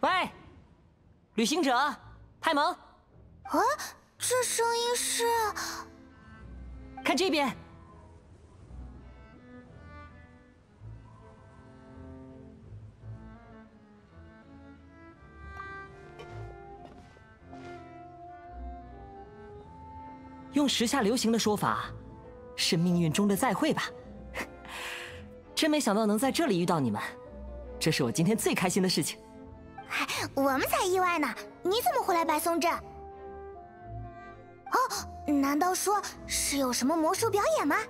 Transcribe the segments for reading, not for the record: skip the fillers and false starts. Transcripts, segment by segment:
喂，旅行者，开门！ 啊，这声音是…… 看这边。用时下流行的说法，是命运中的再会吧。真没想到能在这里遇到你们，这是我今天最开心的事情。 我们才意外呢！你怎么会来白松镇？哦，难道说是有什么魔术表演吗？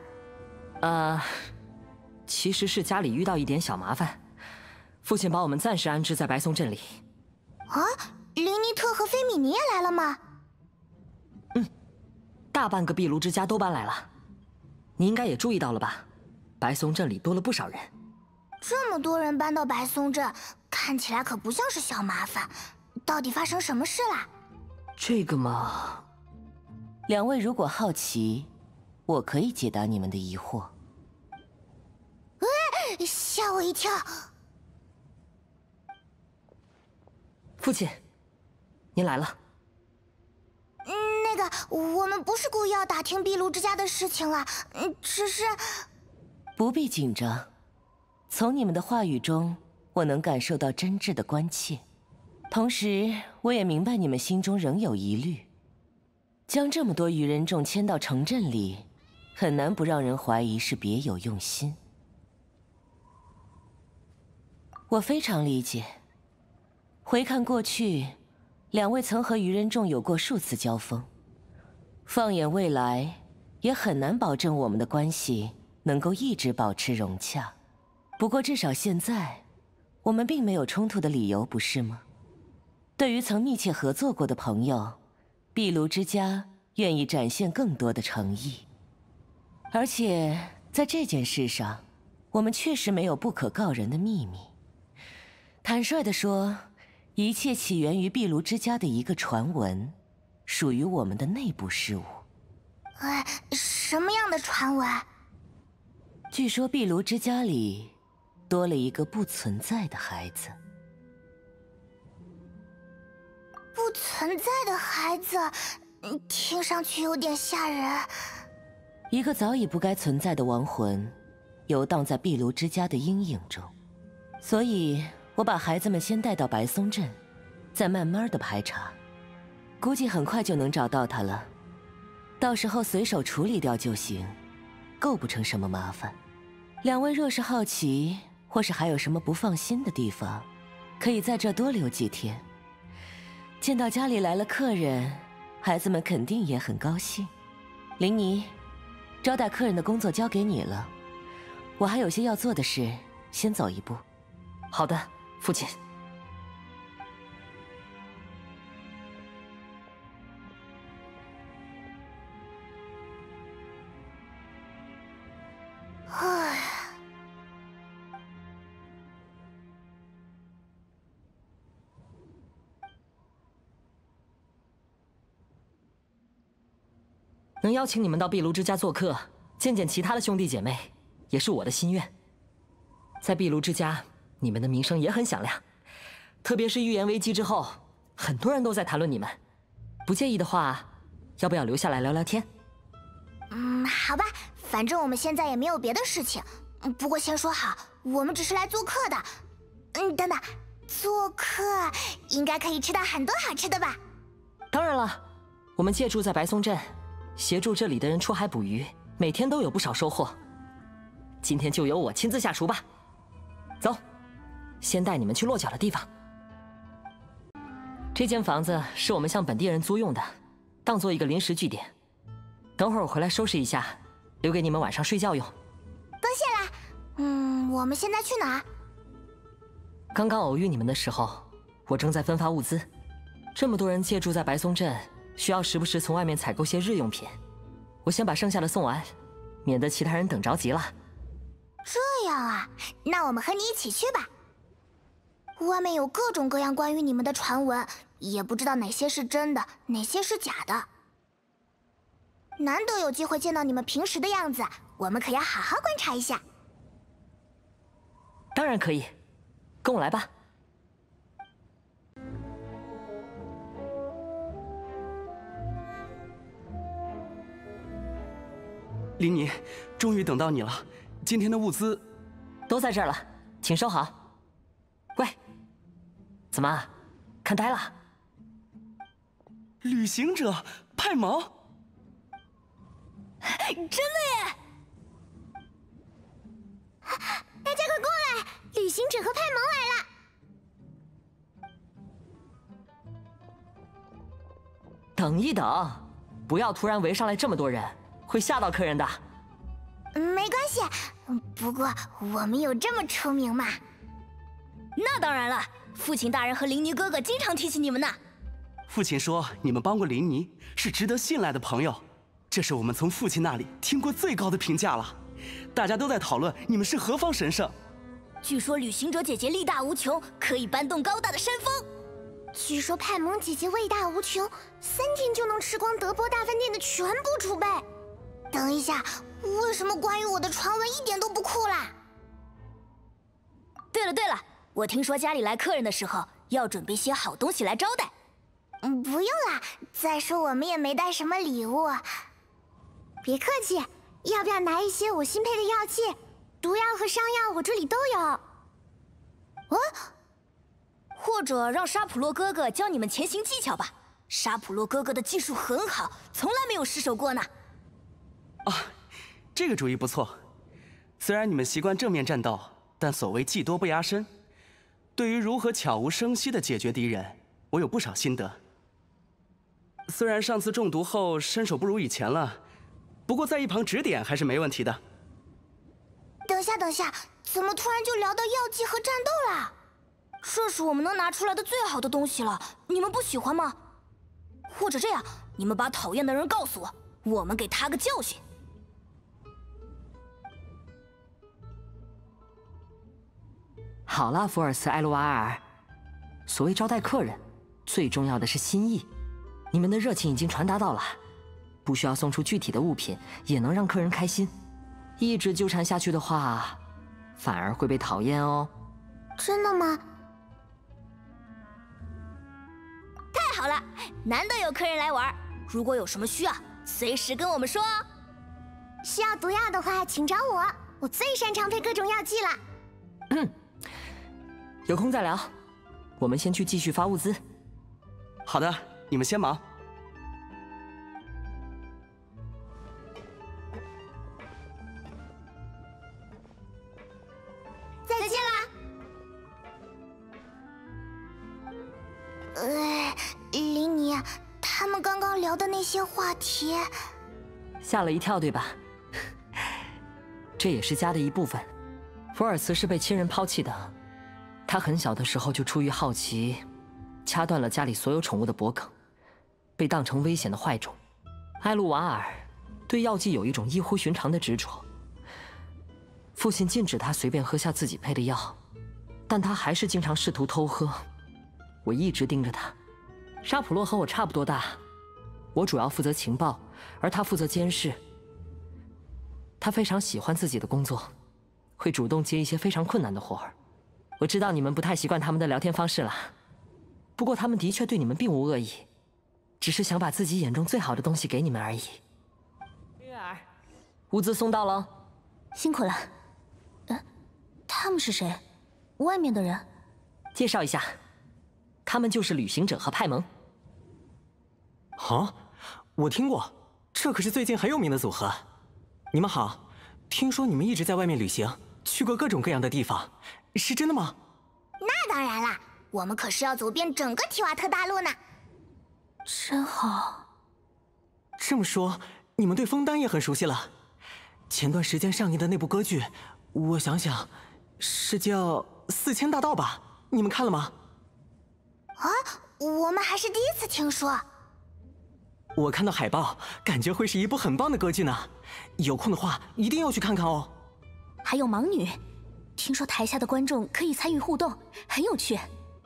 其实是家里遇到一点小麻烦，父亲把我们暂时安置在白松镇里。 啊，林尼特和菲米尼也来了吗？ 嗯，大半个壁炉之家都搬来了。你应该也注意到了吧？白松镇里多了不少人。 这么多人搬到白松镇，看起来可不像是小麻烦。到底发生什么事啦？ 这个嘛， 两位如果好奇，我可以解答你们的疑惑。 吓我一跳！ 父亲，您来了。 那个，我们不是故意要打听壁炉之家的事情了，只是…… 不必紧张，从你们的话语中，我能感受到真挚的关切，同时我也明白你们心中仍有疑虑。将这么多愚人众迁到城镇里，很难不让人怀疑是别有用心。我非常理解。回看过去，两位曾和愚人众有过数次交锋，放眼未来，也很难保证我们的关系能够一直保持融洽。不过至少现在，我们并没有冲突的理由，不是吗？对于曾密切合作过的朋友，壁炉之家愿意展现更多的诚意。而且在这件事上，我们确实没有不可告人的秘密。坦率地说，一切起源于壁炉之家的一个传闻，属于我们的内部事务。 什么样的传闻？ 据说壁炉之家里多了一个不存在的孩子。 不存在的孩子，听上去有点吓人。 一个早已不该存在的亡魂，游荡在壁炉之家的阴影中，所以我把孩子们先带到白松镇，再慢慢的排查，估计很快就能找到他了。到时候随手处理掉就行，构不成什么麻烦。两位若是好奇，或是还有什么不放心的地方，可以在这多留几天。见到家里来了客人，孩子们肯定也很高兴。林妮，招待客人的工作交给你了，我还有些要做的事，先走一步。 好的，父亲。能邀请你们到壁炉之家做客，见见其他的兄弟姐妹，也是我的心愿。在壁炉之家，你们的名声也很响亮，特别是预言危机之后，很多人都在谈论你们。不介意的话，要不要留下来聊聊天？ 好吧，反正我们现在也没有别的事情。不过先说好，我们只是来做客的。等等，做客应该可以吃到很多好吃的吧？ 当然了，我们借住在白松镇，协助这里的人出海捕鱼，每天都有不少收获。今天就由我亲自下厨吧。走，先带你们去落脚的地方。这间房子是我们向本地人租用的，当做一个临时据点。等会儿我回来收拾一下，留给你们晚上睡觉用。 多谢了。我们现在去哪儿？ 刚刚偶遇你们的时候，我正在分发物资。这么多人借住在白松镇，需要时不时从外面采购些日用品。我先把剩下的送完，免得其他人等着急了。 这样啊，那我们和你一起去吧。外面有各种各样关于你们的传闻，也不知道哪些是真的，哪些是假的。难得有机会见到你们平时的样子，我们可要好好观察一下。 当然可以，跟我来吧。 琳妮，终于等到你了。今天的物资都在这儿了，请收好。喂，怎么看呆了？ 旅行者派蒙， 真的耶！大家快过来，旅行者和派蒙来了。 等一等，不要突然围上来这么多人，会吓到客人的。 没关系，不过我们有这么出名吗？ 那当然了，父亲大人和琳妮哥哥经常提起你们呢。 父亲说你们帮过琳妮，是值得信赖的朋友，这是我们从父亲那里听过最高的评价了。大家都在讨论你们是何方神圣。 据说旅行者姐姐力大无穷，可以搬动高大的山峰。 据说派蒙姐姐伟大无穷，3天就能吃光德波大饭店的全部储备。等一下，为什么关于我的传闻一点都不酷啦？ 对了，我听说家里来客人的时候要准备些好东西来招待。 不用啦，再说我们也没带什么礼物。别客气，要不要拿一些我新配的药器？毒药和伤药我这里都有。 或者让沙普洛哥哥教你们前行技巧吧。沙普洛哥哥的技术很好，从来没有失手过呢。 这个主意不错。虽然你们习惯正面战斗，但所谓技多不压身。对于如何悄无声息地解决敌人，我有不少心得。虽然上次中毒后身手不如以前了，不过在一旁指点还是没问题的。 等下，怎么突然就聊到药剂和战斗了？ 这是我们能拿出来的最好的东西了，你们不喜欢吗？或者这样，你们把讨厌的人告诉我，我们给他个教训。 好了，福尔斯埃罗瓦尔，所谓招待客人，最重要的是心意。你们的热情已经传达到了，不需要送出具体的物品，也能让客人开心。一直纠缠下去的话，反而会被讨厌哦。 真的吗？ 太好了，难得有客人来玩，如果有什么需要，随时跟我们说哦。 需要毒药的话，请找我，我最擅长配各种药剂了。 有空再聊，我们先去继续发物资。 好的，你们先忙。 再见啦。琳妮，他们刚刚聊的那些话题， 吓了一跳，对吧？这也是家的一部分。福尔茨是被亲人抛弃的，他很小的时候就出于好奇，掐断了家里所有宠物的脖梗，被当成危险的坏种。埃鲁瓦尔对药剂有一种异乎寻常的执着。父亲禁止他随便喝下自己配的药，但他还是经常试图偷喝。我一直盯着他。沙普洛和我差不多大，我主要负责情报，而他负责监视。他非常喜欢自己的工作，会主动接一些非常困难的活儿。我知道你们不太习惯他们的聊天方式了，不过他们的确对你们并无恶意，只是想把自己眼中最好的东西给你们而已。月儿，物资送到了， 辛苦了。他们是谁？外面的人？ 介绍一下，他们就是旅行者和派蒙。 啊，我听过，这可是最近很有名的组合。你们好，听说你们一直在外面旅行，去过各种各样的地方，是真的吗？ 那当然啦，我们可是要走遍整个提瓦特大陆呢。 真好。 这么说，你们对枫丹也很熟悉了。前段时间上映的那部歌剧，我想想，是叫《4000大盗》吧？你们看了吗？ 啊，我们还是第一次听说。 我看到海报，感觉会是一部很棒的歌剧呢。有空的话，一定要去看看哦。 还有盲女，听说台下的观众可以参与互动，很有趣。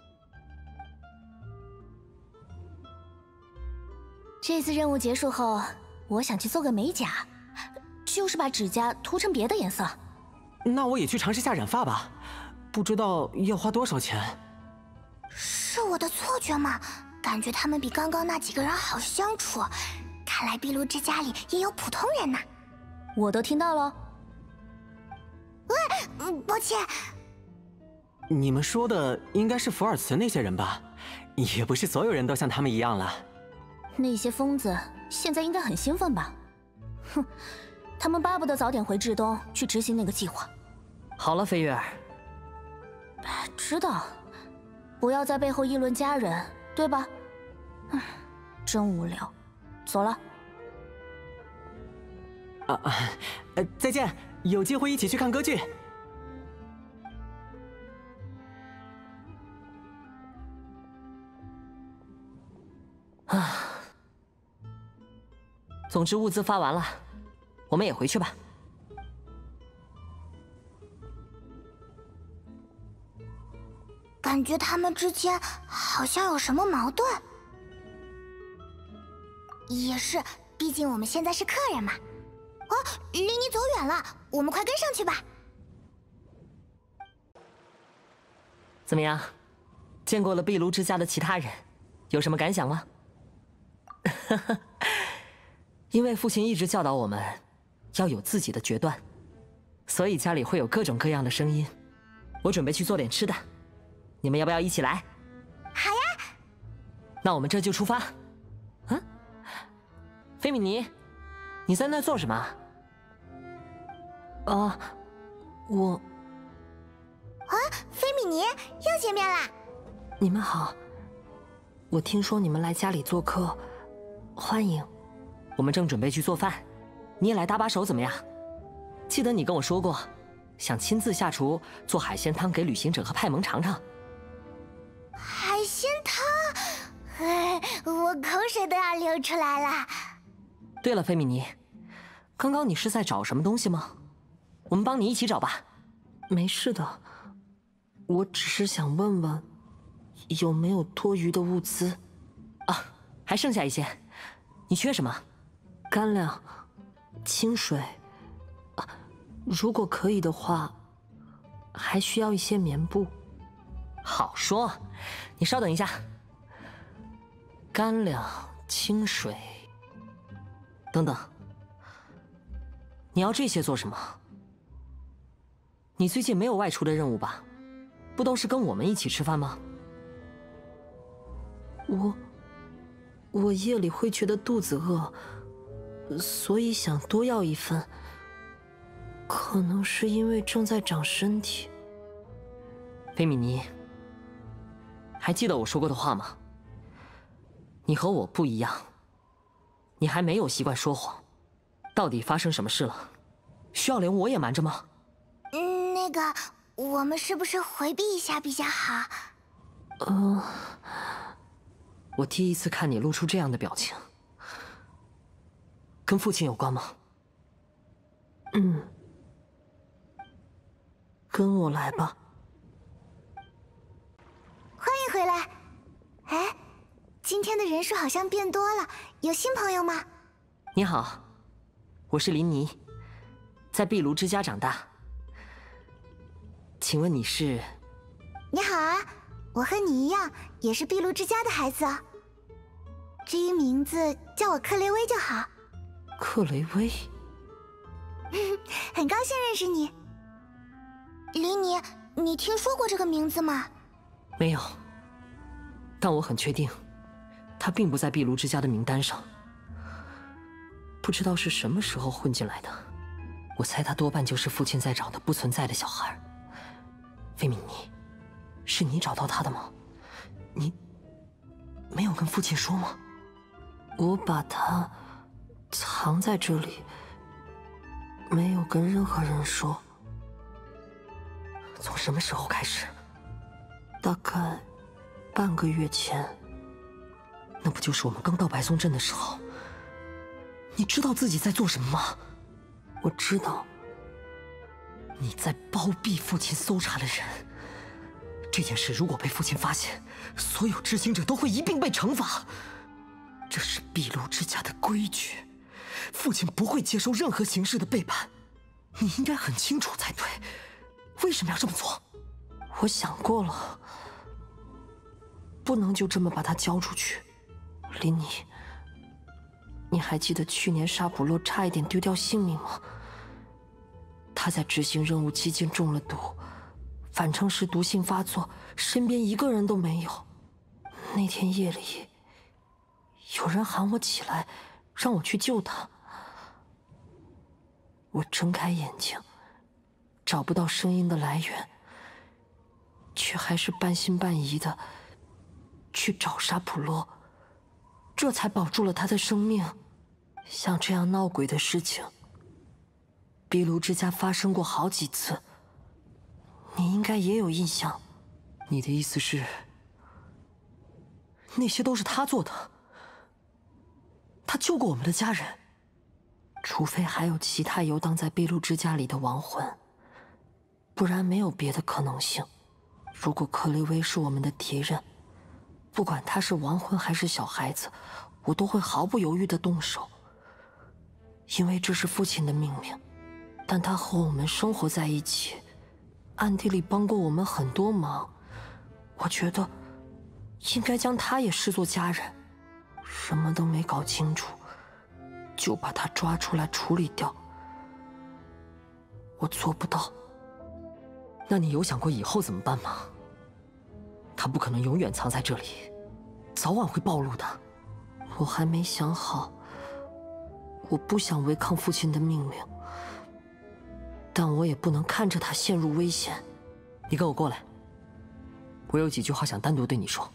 这次任务结束后，我想去做个美甲，就是把指甲涂成别的颜色。 那我也去尝试下染发吧，不知道要花多少钱。 是我的错觉吗？感觉他们比刚刚那几个人好相处，看来秘鲁之家里也有普通人呢。 我都听到了。 抱歉。 你们说的应该是福尔茨那些人吧？也不是所有人都像他们一样了。 那些疯子现在应该很兴奋吧？哼，他们巴不得早点回至东去执行那个计划。 好了，飞月儿。 知道，不要在背后议论家人，对吧？真无聊。走了。 再见，有机会一起去看歌剧。 总之物资发完了，我们也回去吧。 感觉他们之间好像有什么矛盾。也是，毕竟我们现在是客人嘛。哦，离你走远了，我们快跟上去吧。 怎么样？见过了壁炉之家的其他人，有什么感想吗？因为父亲一直教导我们要有自己的决断，所以家里会有各种各样的声音。我准备去做点吃的，你们要不要一起来？ 好呀。 那我们这就出发。菲米尼，你在那做什么？ 我…… 菲米尼，又见面啦！ 你们好，我听说你们来家里做客，欢迎。 我们正准备去做饭，你也来搭把手怎么样？记得你跟我说过，想亲自下厨做海鲜汤给旅行者和派蒙尝尝。 海鲜汤，我口水都要流出来了。 对了，菲米尼，刚刚你是在找什么东西吗？我们帮你一起找吧。 没事的，我只是想问问，有没有多余的物资？ 还剩下一些，你缺什么？ 干粮、清水，如果可以的话，还需要一些棉布。 好说，你稍等一下。干粮、清水，等等，你要这些做什么？你最近没有外出的任务吧？不都是跟我们一起吃饭吗？ 我夜里会觉得肚子饿，所以想多要一份。可能是因为正在长身体。 菲米尼，还记得我说过的话吗？你和我不一样，你还没有习惯说谎。到底发生什么事了？需要连我也瞒着吗？ 那个，我们是不是回避一下比较好？ 我第一次看你露出这样的表情，跟父亲有关吗？ 跟我来吧。 欢迎回来。哎，今天的人数好像变多了，有新朋友吗？ 你好，我是林妮，在壁炉之家长大。请问你是？ 你好啊，我和你一样，也是壁炉之家的孩子哦。至于名字，叫我克雷薇就好。 克雷薇， 很高兴认识你。林妮，你听说过这个名字吗？ 没有，但我很确定，他并不在壁炉之家的名单上。不知道是什么时候混进来的，我猜他多半就是父亲在找的不存在的小孩。费米尼，是你找到他的吗？你没有跟父亲说吗？ 我把他藏在这里，没有跟任何人说。 从什么时候开始？ 大概半个月前。 那不就是我们刚到白松镇的时候？你知道自己在做什么吗？ 我知道。 你在包庇父亲搜查的人。这件事如果被父亲发现，所有知情者都会一并被惩罚。这是壁炉之家的规矩，父亲不会接受任何形式的背叛。你应该很清楚才对，为什么要这么做？ 我想过了，不能就这么把他交出去。琳妮，你还记得去年沙普洛差一点丢掉性命吗？ 他在执行任务期间中了毒，返程时毒性发作，身边一个人都没有。那天夜里，有人喊我起来，让我去救他。我睁开眼睛，找不到声音的来源，却还是半信半疑的去找沙普洛，这才保住了他的生命。像这样闹鬼的事情，壁炉之家发生过好几次，你应该也有印象。 你的意思是，那些都是他做的？他救过我们的家人？ 除非还有其他游荡在壁炉之家里的亡魂，不然没有别的可能性。如果克雷薇是我们的敌人，不管他是亡魂还是小孩子，我都会毫不犹豫地动手，因为这是父亲的命令。但他和我们生活在一起，暗地里帮过我们很多忙，我觉得应该将他也视作家人。什么都没搞清楚，就把他抓出来处理掉，我做不到。 那你有想过以后怎么办吗？他不可能永远藏在这里，早晚会暴露的。 我还没想好，我不想违抗父亲的命令，但我也不能看着他陷入危险。 你跟我过来，我有几句话想单独对你说。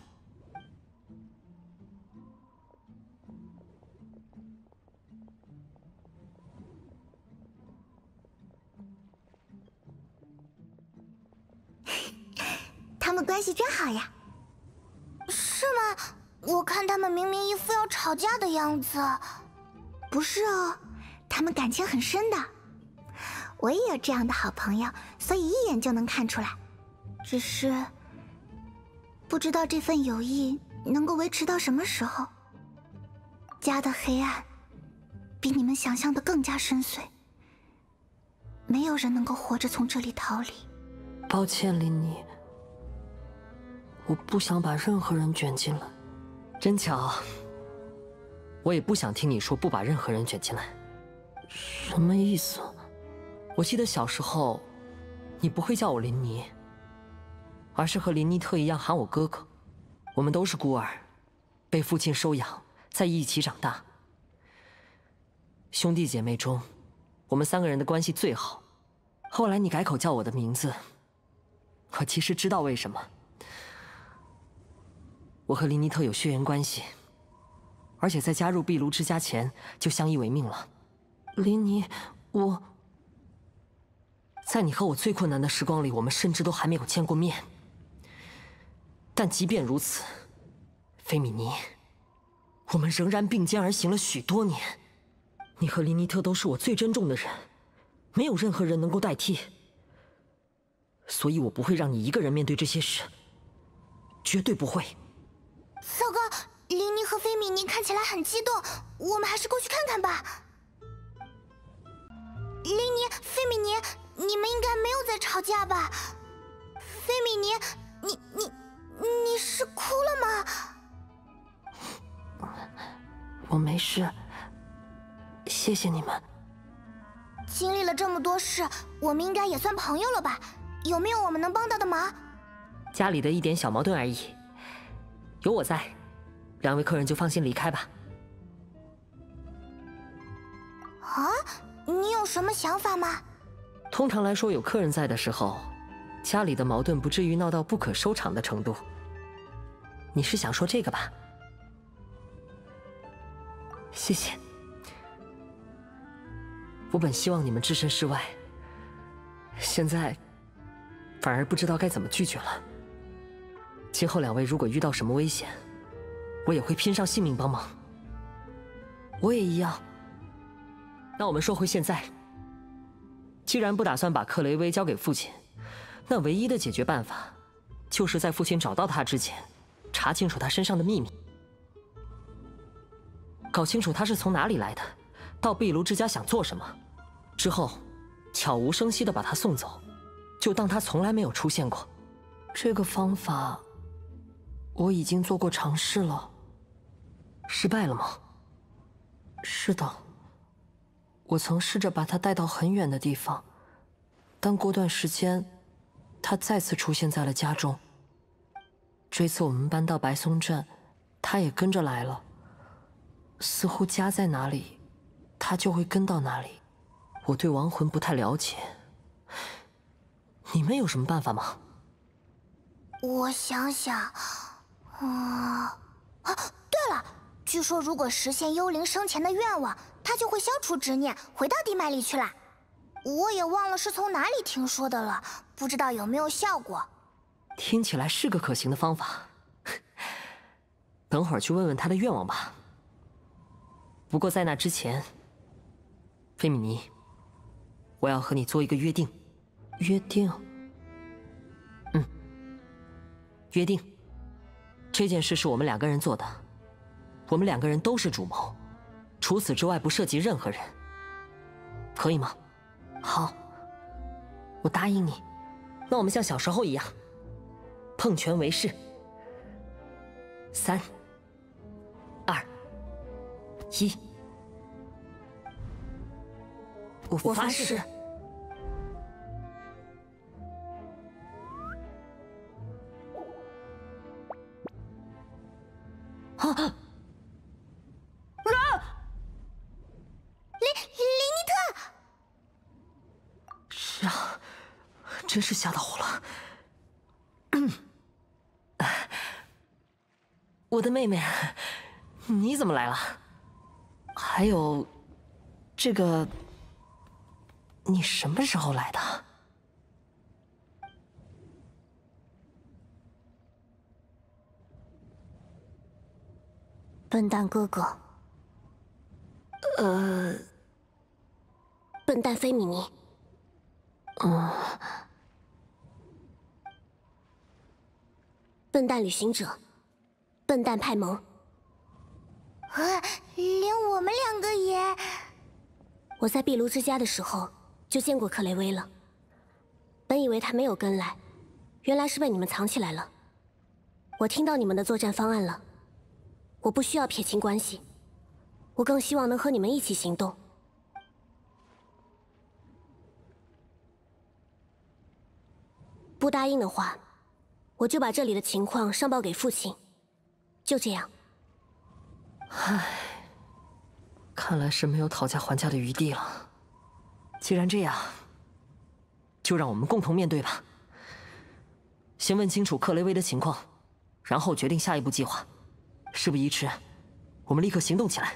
他们关系真好呀。是吗？我看他们明明一副要吵架的样子。不是哦，他们感情很深的。我也有这样的好朋友，所以一眼就能看出来。只是不知道这份友谊能够维持到什么时候。家的黑暗比你们想象的更加深邃，没有人能够活着从这里逃离。 抱歉，琳妮，我不想把任何人卷进来。 真巧，我也不想听你说不把任何人卷进来。 什么意思？ 我记得小时候，你不会叫我琳妮，而是和林妮特一样喊我哥哥。我们都是孤儿，被父亲收养，在一起长大。兄弟姐妹中，我们3个人的关系最好。后来你改口叫我的名字，我其实知道为什么。我和林妮特有血缘关系，而且在加入壁炉之家前就相依为命了。 琳妮， 在你和我最困难的时光里，我们甚至都还没有见过面。但即便如此，菲米尼，我们仍然并肩而行了许多年。你和林妮特都是我最珍重的人，没有任何人能够代替。所以我不会让你一个人面对这些事，绝对不会。 糟糕，琳妮和菲米尼看起来很激动，我们还是过去看看吧。琳妮、菲米尼，你们应该没有在吵架吧？菲米尼，你是哭了吗？ 我没事，谢谢你们。 经历了这么多事，我们应该也算朋友了吧？有没有我们能帮到的忙？ 家里的一点小矛盾而已，有我在，2位客人就放心离开吧。 啊，你有什么想法吗？ 通常来说，有客人在的时候，家里的矛盾不至于闹到不可收场的程度。你是想说这个吧？谢谢。我本希望你们置身事外，现在反而不知道该怎么拒绝了。今后2位如果遇到什么危险，我也会拼上性命帮忙。 我也一样。 那我们说回现在，既然不打算把克雷薇交给父亲，那唯一的解决办法，就是在父亲找到他之前，查清楚他身上的秘密，搞清楚他是从哪里来的，到壁炉之家想做什么，之后悄无声息地把他送走，就当他从来没有出现过。 这个方法我已经做过尝试了。 失败了吗？ 是的，我曾试着把他带到很远的地方， 但过段时间，他再次出现在了家中。这次我们搬到白松镇，他也跟着来了。似乎家在哪里，他就会跟到哪里。我对亡魂不太了解，你们有什么办法吗？ 我想想，对了，据说如果实现幽灵生前的愿望，他就会消除执念，回到地脉里去了。我也忘了是从哪里听说的了，不知道有没有效果。 听起来是个可行的方法。等会儿去问问他的愿望吧。不过在那之前，菲米尼，我要和你做一个约定。约定？约定。这件事是我们两个人做的，我们两个人都是主谋，除此之外不涉及任何人，可以吗？好，我答应你。那我们像小时候一样，碰拳为誓。3、2、1，我发誓。 林尼特！ 是啊，真是吓到我了。我的妹妹，你怎么来了？还有，这个，你什么时候来的？ 笨蛋哥哥。笨蛋菲米尼。笨蛋旅行者。笨蛋派蒙。 连我们两个也…… 我在壁炉之家的时候就见过克雷薇了，本以为他没有跟来，原来是被你们藏起来了。我听到你们的作战方案了，我不需要撇清关系，我更希望能和你们一起行动。不答应的话，我就把这里的情况上报给父亲。就这样。 唉，看来是没有讨价还价的余地了。既然这样，就让我们共同面对吧。先问清楚克雷薇的情况，然后决定下一步计划。事不宜迟，我们立刻行动起来。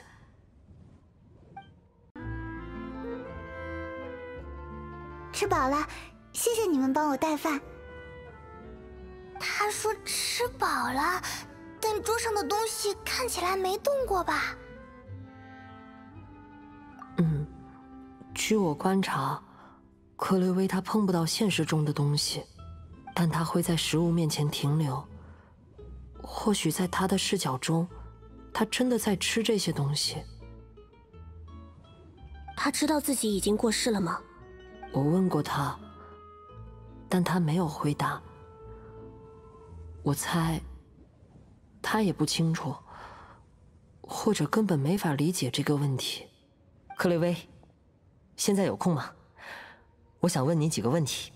吃饱了，谢谢你们帮我带饭。他说吃饱了。但桌上的东西看起来没动过吧？ 据我观察，克雷薇她碰不到现实中的东西，但她会在食物面前停留。或许在她的视角中，她真的在吃这些东西。 她知道自己已经过世了吗？ 我问过她，但她没有回答。我猜他也不清楚，或者根本没法理解这个问题。克雷薇，现在有空吗？我想问你几个问题。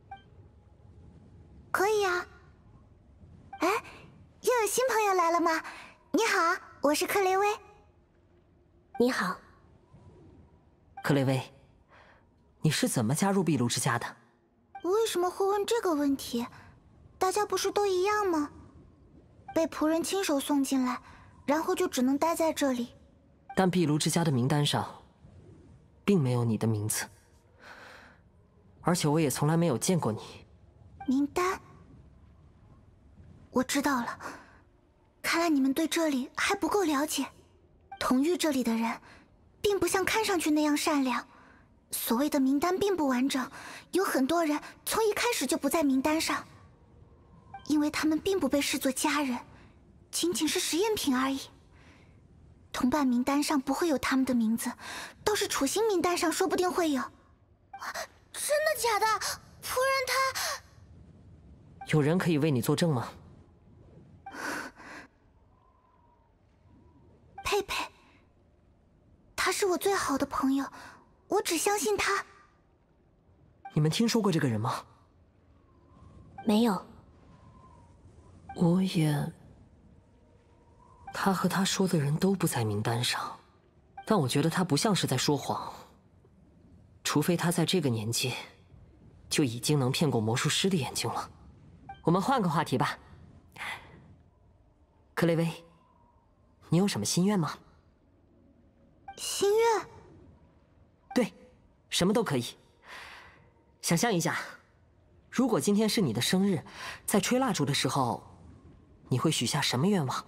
可以啊。哎，又有新朋友来了吗？你好，我是克雷薇。 你好。 克雷薇，你是怎么加入秘鲁之家的？ 为什么会问这个问题？大家不是都一样吗？被仆人亲手送进来，然后就只能待在这里。 但壁炉之家的名单上，并没有你的名字，而且我也从来没有见过你。 名单？我知道了。看来你们对这里还不够了解。同域这里的人，并不像看上去那样善良。所谓的名单并不完整，有很多人从一开始就不在名单上。因为他们并不被视作家人，仅仅是实验品而已。同伴名单上不会有他们的名字，倒是处刑名单上说不定会有。真的假的？仆人他…… 有人可以为你作证吗？ 佩佩，他是我最好的朋友，我只相信他。 你们听说过这个人吗？ 没有。 我也……他和他说的人都不在名单上，但我觉得他不像是在说谎。除非他在这个年纪，就已经能骗过魔术师的眼睛了。 我们换个话题吧。克雷薇，你有什么心愿吗？ 心愿？ 对，什么都可以。想象一下，如果今天是你的生日，在吹蜡烛的时候，你会许下什么愿望？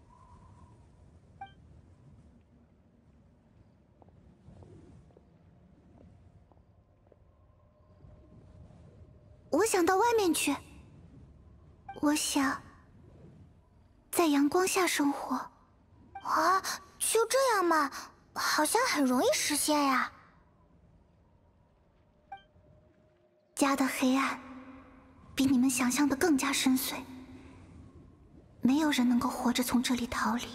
我想到外面去。我想在阳光下生活。啊，就这样吗？好像很容易实现呀。家的黑暗比你们想象的更加深邃，没有人能够活着从这里逃离。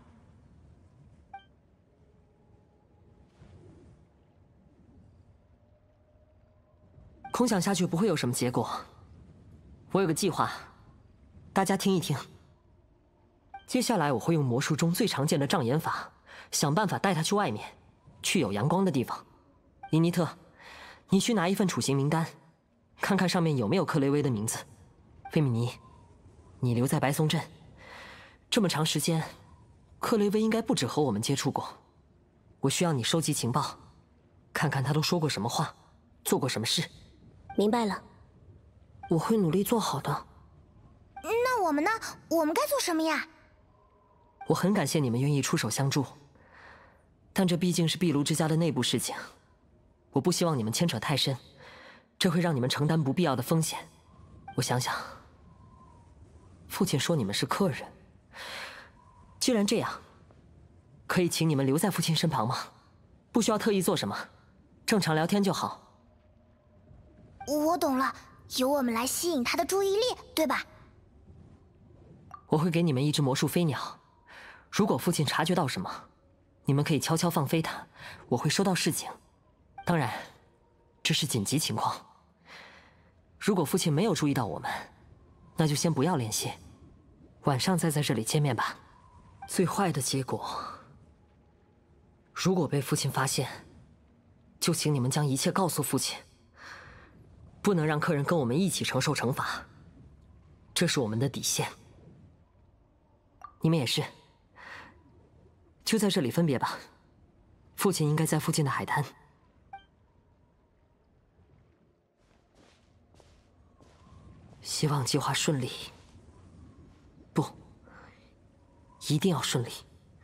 空想下去不会有什么结果。我有个计划，大家听一听。接下来我会用魔术中最常见的障眼法，想办法带他去外面，去有阳光的地方。林尼特，你去拿一份处刑名单，看看上面有没有克雷薇的名字。费米尼，你留在白松镇。这么长时间，克雷薇应该不止和我们接触过。我需要你收集情报，看看他都说过什么话，做过什么事。 明白了， 我会努力做好的。 那我们呢？我们该做什么呀？ 我很感谢你们愿意出手相助，但这毕竟是壁炉之家的内部事情，我不希望你们牵扯太深，这会让你们承担不必要的风险。我想想，父亲说你们是客人，既然这样，可以请你们留在父亲身旁吗？不需要特意做什么，正常聊天就好。 我懂了，由我们来吸引他的注意力，对吧？ 我会给你们一只魔术飞鸟，如果父亲察觉到什么，你们可以悄悄放飞它，我会收到示警。当然，这是紧急情况。如果父亲没有注意到我们，那就先不要联系，晚上再在这里见面吧。最坏的结果，如果被父亲发现，就请你们将一切告诉父亲。不能让客人跟我们一起承受惩罚，这是我们的底线。你们也是，就在这里分别吧。父亲应该在附近的海滩。希望计划顺利。不，一定要顺利。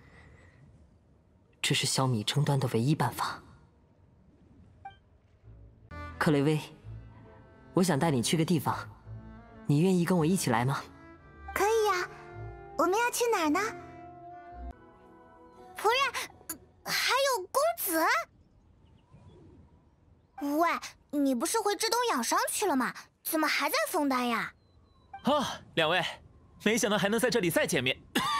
这是消弭争端的唯一办法。克雷薇，我想带你去个地方，你愿意跟我一起来吗？ 可以呀，我们要去哪儿呢？夫人，还有公子。喂，你不是回之东养伤去了吗？怎么还在枫丹呀？ 啊，两位，没想到还能在这里再见面。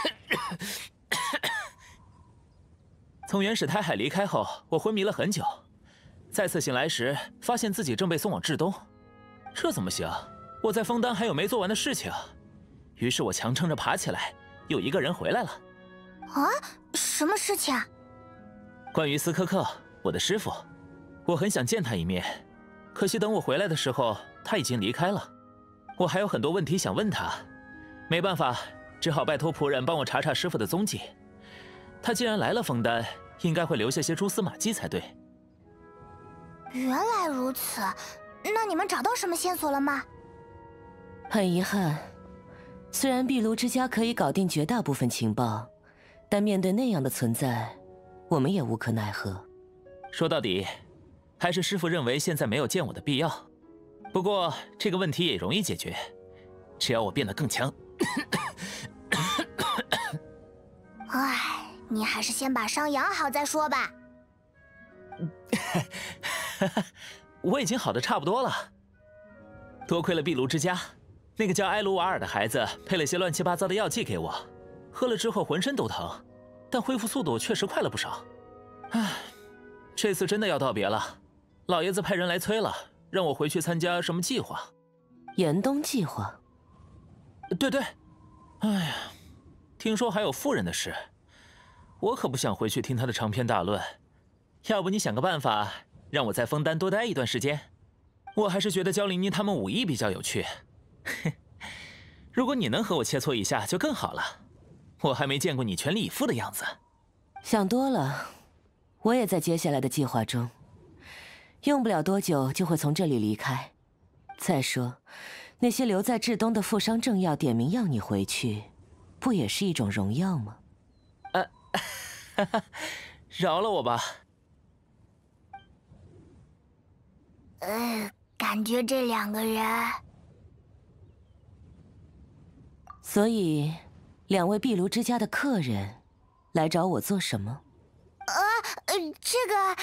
从原始胎海离开后，我昏迷了很久，再次醒来时，发现自己正被送往至东。这怎么行？我在枫丹还有没做完的事情。于是我强撑着爬起来，又一个人回来了。 啊？什么事情啊？ 关于斯科克，我的师傅，我很想见他一面，可惜等我回来的时候，他已经离开了。我还有很多问题想问他，没办法，只好拜托仆人帮我查查师傅的踪迹。他既然来了枫丹，应该会留下些蛛丝马迹才对。 原来如此，那你们找到什么线索了吗？ 很遗憾，虽然壁炉之家可以搞定绝大部分情报，但面对那样的存在，我们也无可奈何。 说到底，还是师父认为现在没有见我的必要。不过这个问题也容易解决，只要我变得更强。 唉，你还是先把伤养好再说吧。 我已经好的差不多了，多亏了壁炉之家，那个叫埃卢瓦尔的孩子配了些乱七八糟的药剂给我，喝了之后浑身都疼，但恢复速度确实快了不少。唉，这次真的要道别了，老爷子派人来催了， 让我回去参加什么计划？ 严冬计划？ 对对。哎呀，听说还有夫人的事，我可不想回去听他的长篇大论。要不你想个办法，让我在枫丹多待一段时间？我还是觉得教琳妮他们武艺比较有趣。如果你能和我切磋一下，就更好了。我还没见过你全力以赴的样子。 想多了，我也在接下来的计划中，用不了多久就会从这里离开。再说，那些留在至东的富商政要点名要你回去，不也是一种荣耀吗？ 饶了我吧。 感觉这两个人…… 所以，两位壁炉之家的客人来找我做什么？ 这个……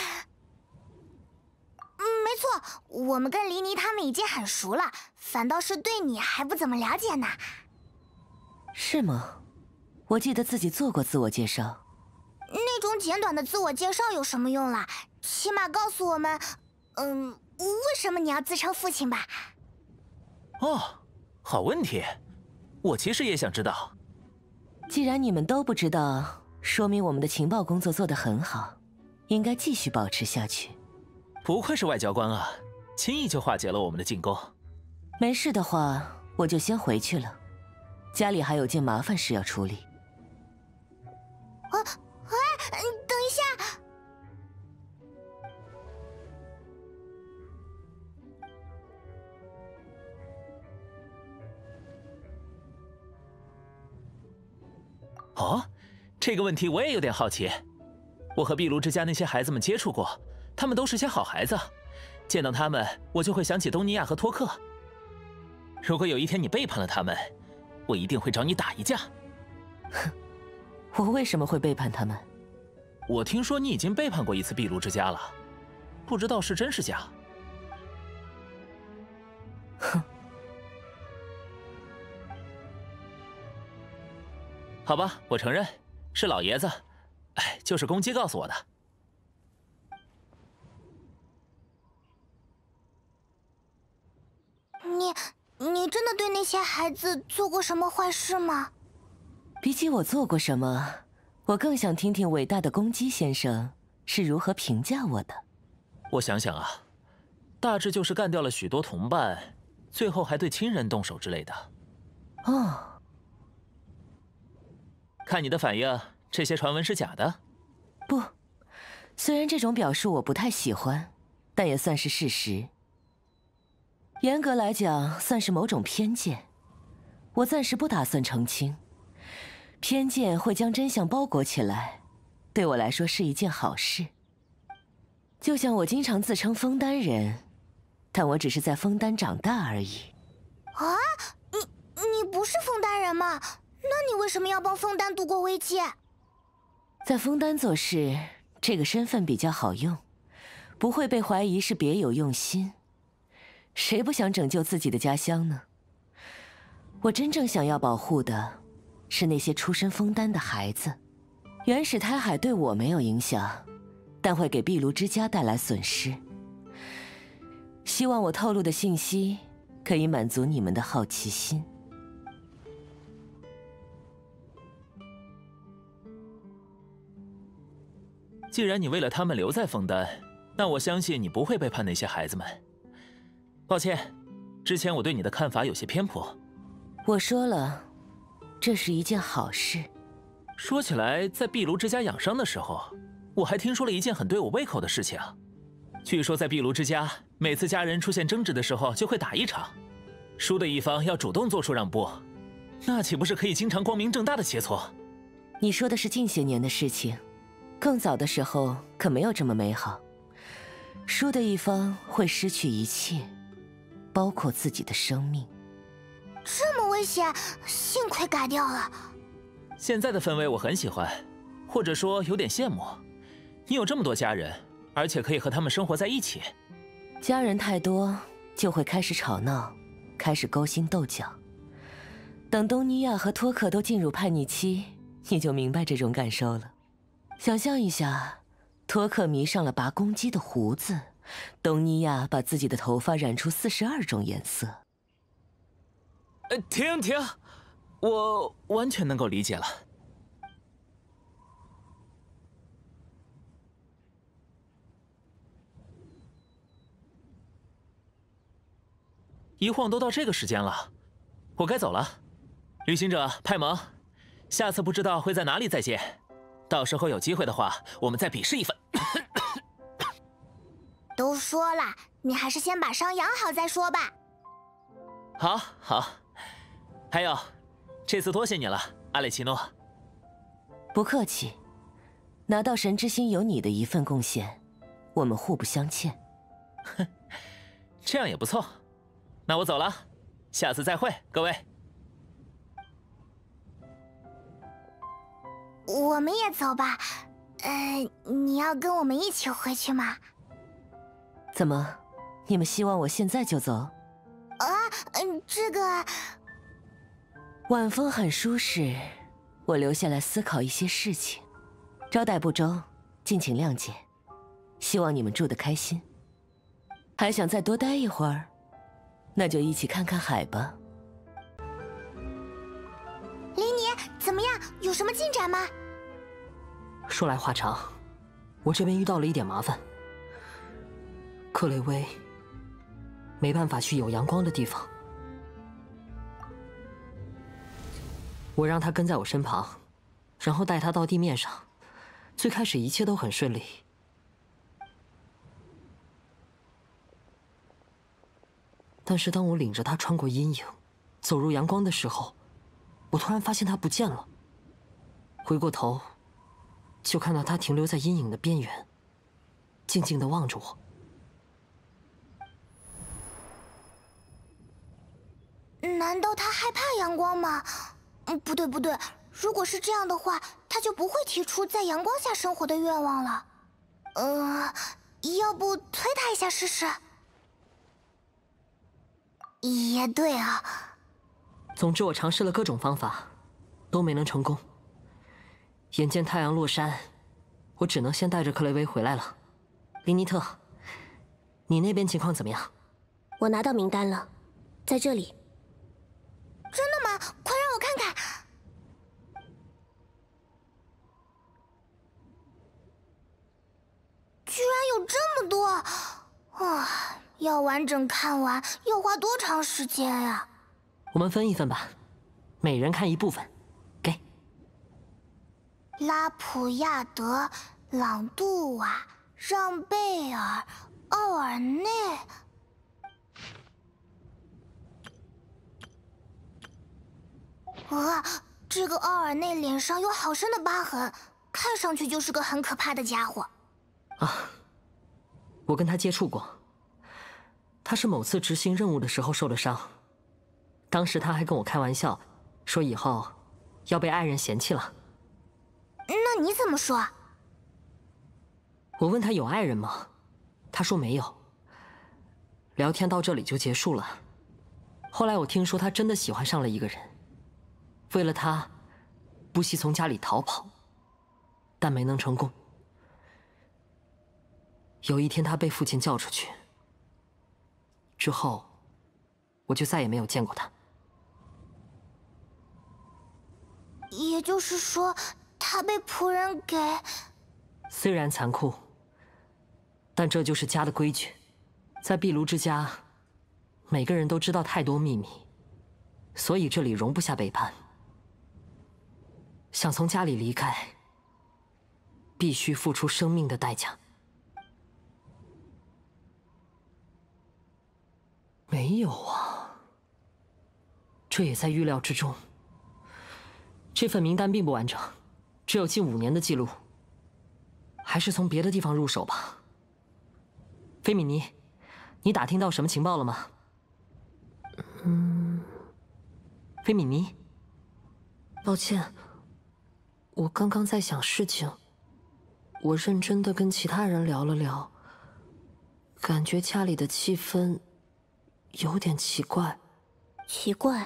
没错，我们跟琳妮他们已经很熟了，反倒是对你还不怎么了解呢。 是吗？我记得自己做过自我介绍。 那种简短的自我介绍有什么用啦？起码告诉我们，为什么你要自称父亲吧？ 哦，好问题，我其实也想知道。 既然你们都不知道，说明我们的情报工作做得很好，应该继续保持下去。 不愧是外交官啊，轻易就化解了我们的进攻。 没事的话，我就先回去了，家里还有件麻烦事要处理。 等一下。 哦，这个问题我也有点好奇。我和壁炉之家那些孩子们接触过，他们都是些好孩子，见到他们，我就会想起东尼亚和托克。如果有一天你背叛了他们，我一定会找你打一架。 哼，我为什么会背叛他们？ 我听说你已经背叛过一次壁炉之家了，不知道是真是假。 哼。 好吧，我承认，是老爷子，就是公鸡告诉我的。 你真的对那些孩子做过什么坏事吗？ 比起我做过什么，我更想听听伟大的公鸡先生是如何评价我的。 我想想啊，大致就是干掉了许多同伴，最后还对亲人动手之类的。 哦。 看你的反应，这些传闻是假的？ 不，虽然这种表述我不太喜欢，但也算是事实。严格来讲，算是某种偏见。我暂时不打算澄清。偏见会将真相包裹起来，对我来说是一件好事。就像我经常自称枫丹人，但我只是在枫丹长大而已。 啊，你不是枫丹人吗？那你为什么要帮枫丹度过危机？ 在枫丹做事，这个身份比较好用，不会被怀疑是别有用心。谁不想拯救自己的家乡呢？我真正想要保护的，是那些出身枫丹的孩子。原始胎海对我没有影响，但会给壁炉之家带来损失。希望我透露的信息可以满足你们的好奇心。 既然你为了他们留在枫丹，那我相信你不会背叛那些孩子们。抱歉，之前我对你的看法有些偏颇。 我说了，这是一件好事。 说起来，在壁炉之家养伤的时候，我还听说了一件很对我胃口的事情。据说在壁炉之家，每次家人出现争执的时候就会打一场，输的一方要主动做出让步，那岂不是可以经常光明正大的切磋？ 你说的是近些年的事情，更早的时候可没有这么美好。输的一方会失去一切，包括自己的生命。 这么危险，幸亏改掉了。 现在的氛围我很喜欢，或者说有点羡慕。你有这么多家人，而且可以和他们生活在一起。 家人太多，就会开始吵闹，开始勾心斗角。等东尼亚和托克都进入叛逆期，你就明白这种感受了。想象一下，托克迷上了拔公鸡的胡子， 东尼亚把自己的头发染出42种颜色。 停！我完全能够理解了。一晃都到这个时间了，我该走了。旅行者派蒙，下次不知道会在哪里再见，到时候有机会的话，我们再比试一番。 都说了，你还是先把伤养好再说吧。 好。还有，这次多谢你了，阿列奇诺。 不客气，拿到神之心有你的一份贡献，我们互不相欠。 哼，这样也不错。那我走了，下次再会，各位。 我们也走吧。你要跟我们一起回去吗？ 怎么，你们希望我现在就走？ 这个…… 晚风很舒适，我留下来思考一些事情。招待不周，敬请谅解。希望你们住得开心。还想再多待一会儿？那就一起看看海吧。 琳妮，怎么样？有什么进展吗？ 说来话长，我这边遇到了一点麻烦。克雷薇没办法去有阳光的地方，我让他跟在我身旁，然后带他到地面上。最开始一切都很顺利，但是当我领着他穿过阴影，走入阳光的时候，我突然发现他不见了。回过头，就看到他停留在阴影的边缘，静静地望着我。 难道他害怕阳光吗？不对，如果是这样的话，他就不会提出在阳光下生活的愿望了。要不推他一下试试？也对啊。 总之，我尝试了各种方法，都没能成功。眼见太阳落山，我只能先带着克雷薇回来了。林尼特，你那边情况怎么样？ 我拿到名单了，在这里。 真的吗？快让我看看。居然有这么多！要完整看完要花多长时间呀？ 我们分一分吧，每人看一部分。给。 拉普亚德、朗杜瓦、让贝尔、奥尔内。这个奥尔内脸上有好深的疤痕，看上去就是个很可怕的家伙。 我跟他接触过，他是某次执行任务的时候受了伤，当时他还跟我开玩笑，说以后要被爱人嫌弃了。 那你怎么说？ 我问他有爱人吗？他说没有。聊天到这里就结束了。后来我听说他真的喜欢上了一个人，为了他，不惜从家里逃跑，但没能成功。有一天他被父亲叫出去，之后我就再也没有见过他。 也就是说，他被仆人给…… 虽然残酷，但这就是家的规矩。在壁炉之家，每个人都知道太多秘密，所以这里容不下背叛。想从家里离开，必须付出生命的代价。没有啊，这也在预料之中。这份名单并不完整，只有近5年的记录。还是从别的地方入手吧。菲米尼，你打听到什么情报了吗？菲米尼，抱歉，我刚刚在想事情。我认真的跟其他人聊了聊，感觉家里的气氛有点奇怪。 奇怪？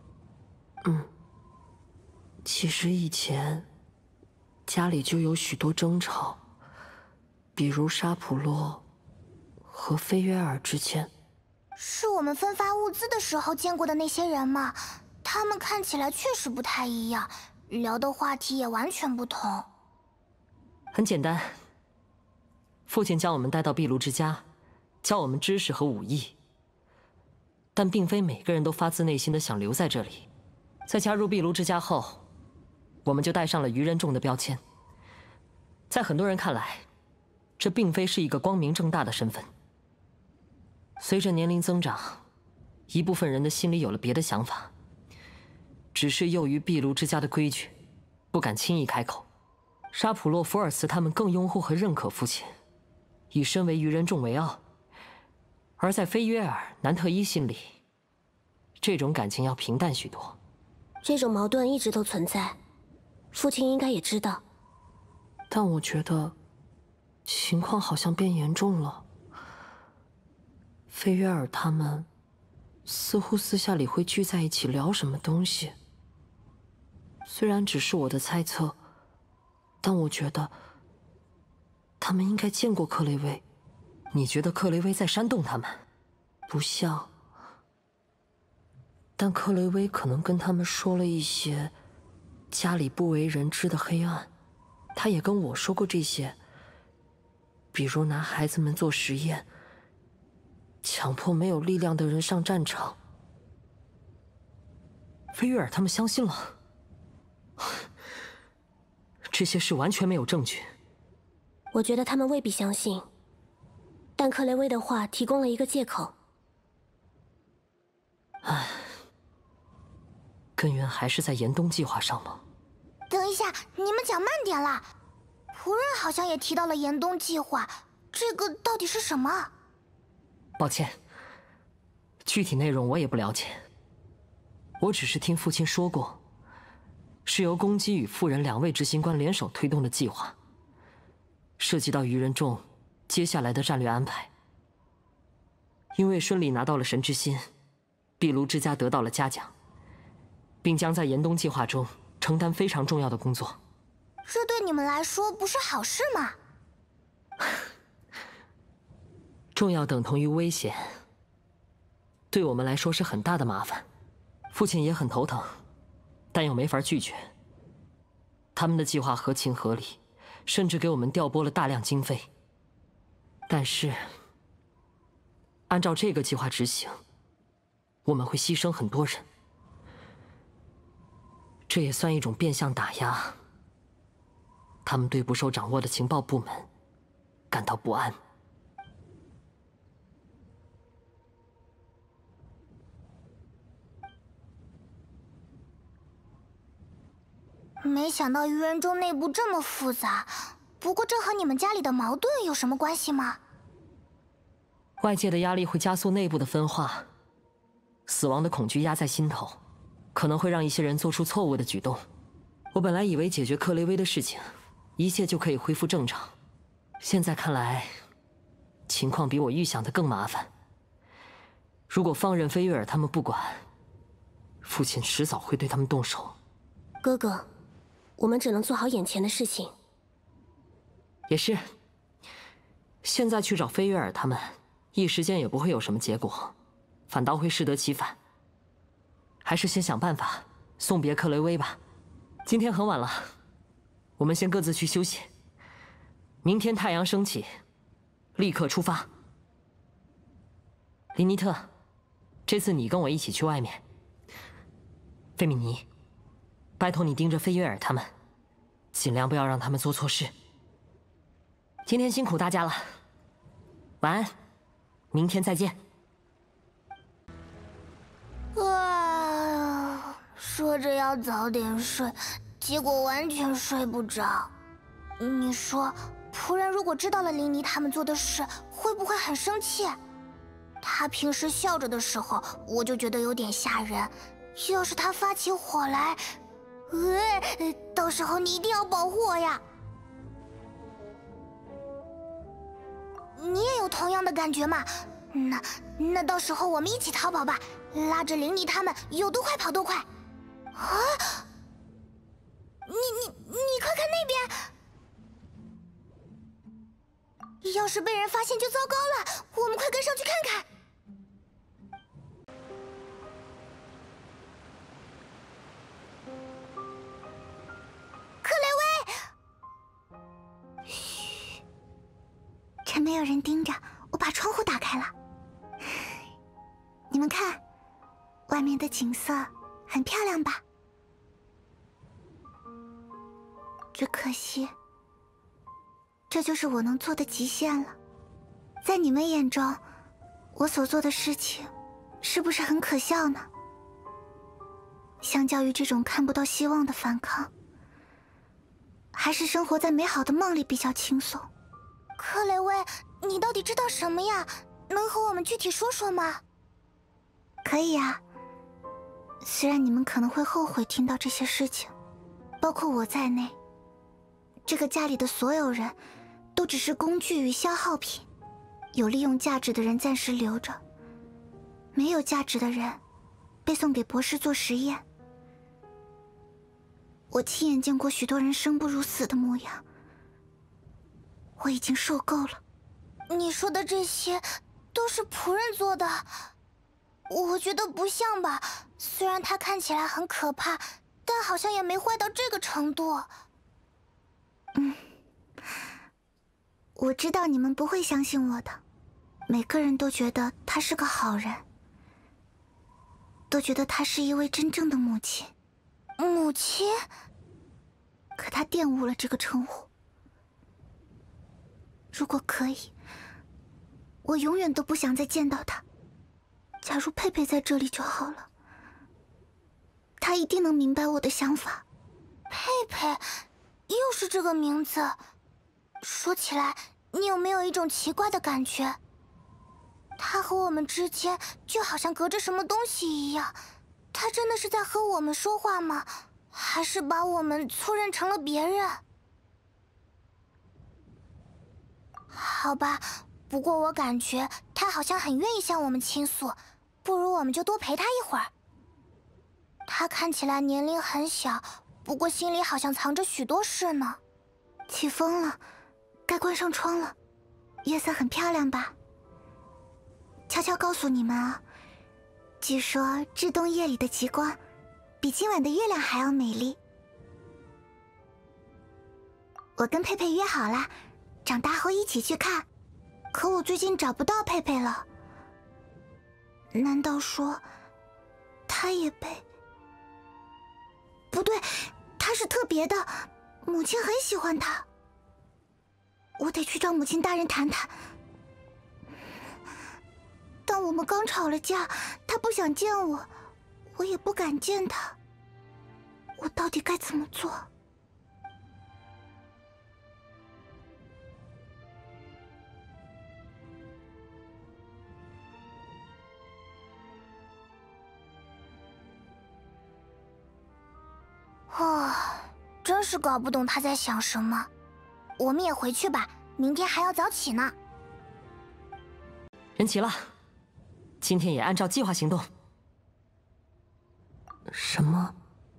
其实以前家里就有许多争吵，比如沙普洛和菲约尔之间。 是我们分发物资的时候见过的那些人吗？他们看起来确实不太一样，聊的话题也完全不同。 很简单，父亲将我们带到壁炉之家，教我们知识和武艺。但并非每个人都发自内心的想留在这里。在加入壁炉之家后，我们就带上了愚人众的标签。在很多人看来，这并非是一个光明正大的身份。随着年龄增长，一部分人的心里有了别的想法，只是囿于壁炉之家的规矩，不敢轻易开口。沙普洛福尔茨他们更拥护和认可父亲，以身为愚人众为傲。而在菲约尔、南特伊心里，这种感情要平淡许多。 这种矛盾一直都存在，父亲应该也知道。 但我觉得，情况好像变严重了。菲约尔他们似乎私下里会聚在一起聊什么东西。虽然只是我的猜测，但我觉得他们应该见过克雷薇。 你觉得克雷薇在煽动他们？ 不像。但克雷薇可能跟他们说了一些家里不为人知的黑暗。他也跟我说过这些，比如拿孩子们做实验，强迫没有力量的人上战场。 菲约尔他们相信了，这些事完全没有证据。 我觉得他们未必相信，但克雷薇的话提供了一个借口。 唉，根源还是在严冬计划上吗？ 等一下，你们讲慢点啦！仆人好像也提到了严冬计划，这个到底是什么？ 抱歉，具体内容我也不了解。我只是听父亲说过，是由公鸡与妇人2位执行官联手推动的计划，涉及到愚人众接下来的战略安排。因为顺利拿到了神之心，壁炉之家得到了嘉奖，并将在严冬计划中承担非常重要的工作。 这对你们来说不是好事吗？ 重要等同于危险，对我们来说是很大的麻烦。父亲也很头疼，但又没法拒绝。他们的计划合情合理，甚至给我们调拨了大量经费。但是，按照这个计划执行，我们会牺牲很多人。这也算一种变相打压。他们对不受掌握的情报部门感到不安。 没想到愚人众内部这么复杂，不过这和你们家里的矛盾有什么关系吗？ 外界的压力会加速内部的分化，死亡的恐惧压在心头，可能会让一些人做出错误的举动。我本来以为解决克雷薇的事情，一切就可以恢复正常，现在看来，情况比我预想的更麻烦。如果放任菲约尔他们不管，父亲迟早会对他们动手。 哥哥，我们只能做好眼前的事情。 也是，现在去找菲约尔他们，一时间也不会有什么结果，反倒会适得其反。还是先想办法送别克雷薇吧。今天很晚了，我们先各自去休息。明天太阳升起，立刻出发。林尼特，这次你跟我一起去外面。费米尼，拜托你盯着菲约尔他们，尽量不要让他们做错事。今天辛苦大家了，晚安，明天再见。 说着要早点睡，结果完全睡不着。你说，仆人如果知道了琳妮他们做的事，会不会很生气？他平时笑着的时候，我就觉得有点吓人。要是他发起火来，到时候你一定要保护我呀！你也有同样的感觉吗？那到时候我们一起逃跑吧，拉着琳妮他们，有多快跑多快。啊！你快看那边！ 要是被人发现就糟糕了，我们快跟上去看看。克雷薇，嘘，趁没有人盯着，我把窗户打开了。你们看，外面的景色很漂亮吧？只可惜，这就是我能做的极限了。在你们眼中，我所做的事情，是不是很可笑呢？相较于这种看不到希望的反抗，还是生活在美好的梦里比较轻松。克雷薇，你到底知道什么呀？能和我们具体说说吗？可以啊。虽然你们可能会后悔听到这些事情，包括我在内。这个家里的所有人，都只是工具与消耗品，有利用价值的人暂时留着，没有价值的人，被送给博士做实验。我亲眼见过许多人生不如死的模样，我已经受够了。你说的这些，都是仆人做的？我觉得不像吧，虽然他看起来很可怕，但好像也没坏到这个程度。我知道你们不会相信我的。每个人都觉得他是个好人，都觉得他是一位真正的母亲。母亲？可他玷污了这个称呼。如果可以，我永远都不想再见到他。假如佩佩在这里就好了，他一定能明白我的想法。佩佩，又是这个名字。说起来，你有没有一种奇怪的感觉？他和我们之间就好像隔着什么东西一样。他真的是在和我们说话吗？还是把我们错认成了别人？好吧，不过我感觉他好像很愿意向我们倾诉，不如我们就多陪他一会儿。他看起来年龄很小，不过心里好像藏着许多事呢。起风了，该关上窗了。夜色很漂亮吧？悄悄告诉你们啊，据说至冬夜里的极光比今晚的月亮还要美丽。我跟佩佩约好了，长大后一起去看。可我最近找不到佩佩了。难道说她也被……不对，她是特别的，母亲很喜欢她。我得去找母亲大人谈谈。但我们刚吵了架，她不想见我，我也不敢见她。我到底该怎么做？真是搞不懂他在想什么。我们也回去吧，明天还要早起呢。 人齐了，今天也按照计划行动。 什么？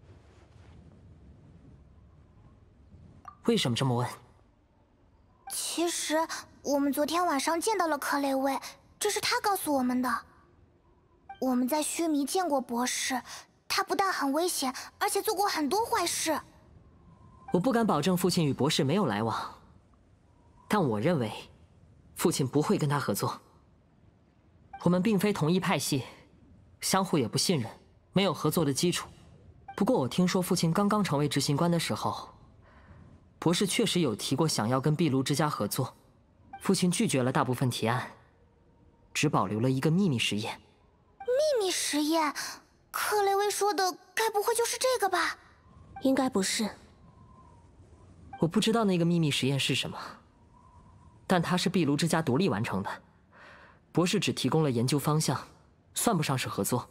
为什么这么问？ 其实我们昨天晚上见到了克雷薇，这是他告诉我们的。我们在须弥见过博士，他不但很危险，而且做过很多坏事。 我不敢保证父亲与博士没有来往，但我认为父亲不会跟他合作。我们并非同一派系，相互也不信任，没有合作的基础。不过我听说父亲刚刚成为执行官的时候，博士确实有提过想要跟壁炉之家合作，父亲拒绝了大部分提案，只保留了一个秘密实验。 秘密实验？克雷薇说的该不会就是这个吧？ 应该不是。 我不知道那个秘密实验是什么，但它是壁炉之家独立完成的，博士只提供了研究方向，算不上是合作。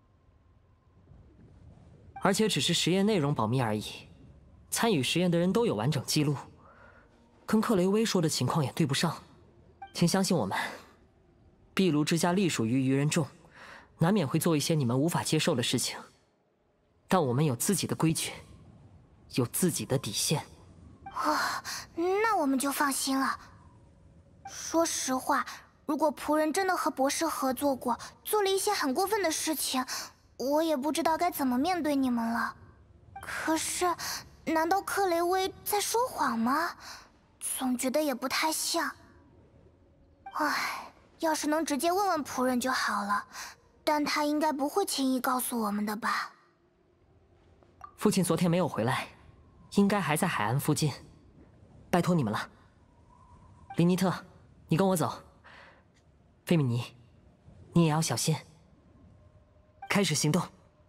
而且只是实验内容保密而已，参与实验的人都有完整记录，跟克雷薇说的情况也对不上。请相信我们，壁炉之家隶属于愚人众，难免会做一些你们无法接受的事情，但我们有自己的规矩，有自己的底线。 那我们就放心了。 说实话，如果仆人真的和博士合作过，做了一些很过分的事情，我也不知道该怎么面对你们了。可是，难道克雷薇在说谎吗？总觉得也不太像。唉，要是能直接问问仆人就好了，但他应该不会轻易告诉我们的吧？ 父亲昨天没有回来，应该还在海岸附近。拜托你们了。林尼特，你跟我走。费米尼，你也要小心。开始行动。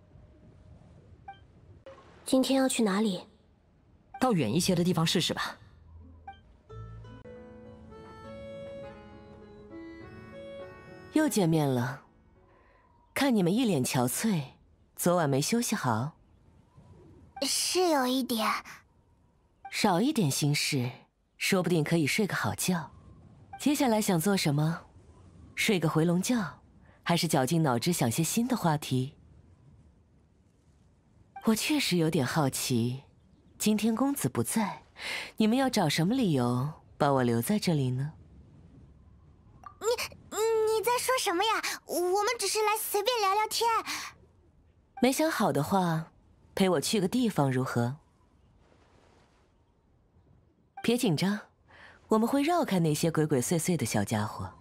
今天要去哪里？ 到远一些的地方试试吧。 又见面了，看你们一脸憔悴，昨晚没休息好？ 是有一点。 少一点心事，说不定可以睡个好觉。接下来想做什么？睡个回笼觉，还是绞尽脑汁想些新的话题？我确实有点好奇，今天公子不在，你们要找什么理由把我留在这里呢？ 你在说什么呀？我们只是来随便聊聊天。 没想好的话，陪我去个地方如何？别紧张，我们会绕开那些鬼鬼祟祟的小家伙。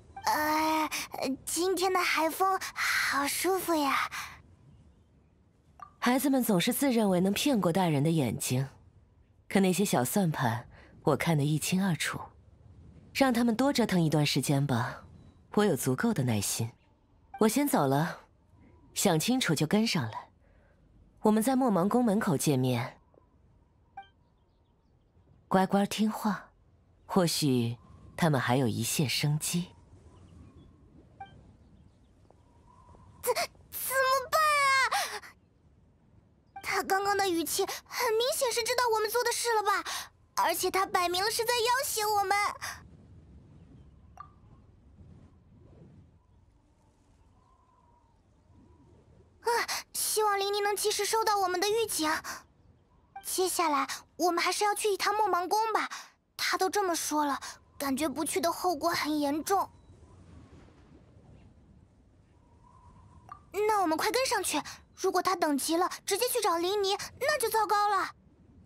今天的海风好舒服呀。 孩子们总是自认为能骗过大人的眼睛，可那些小算盘，我看得一清二楚。让他们多折腾一段时间吧，我有足够的耐心。我先走了，想清楚就跟上来。我们在莫芒宫门口见面，乖乖听话，或许他们还有一线生机。 怎么办啊？他刚刚的语气很明显是知道我们做的事了吧？而且他摆明了是在要挟我们。希望琳妮能及时收到我们的预警。接下来我们还是要去一趟莫芒宫吧，他都这么说了，感觉不去的后果很严重。那我们快跟上去，如果他等急了，直接去找琳妮，那就糟糕了。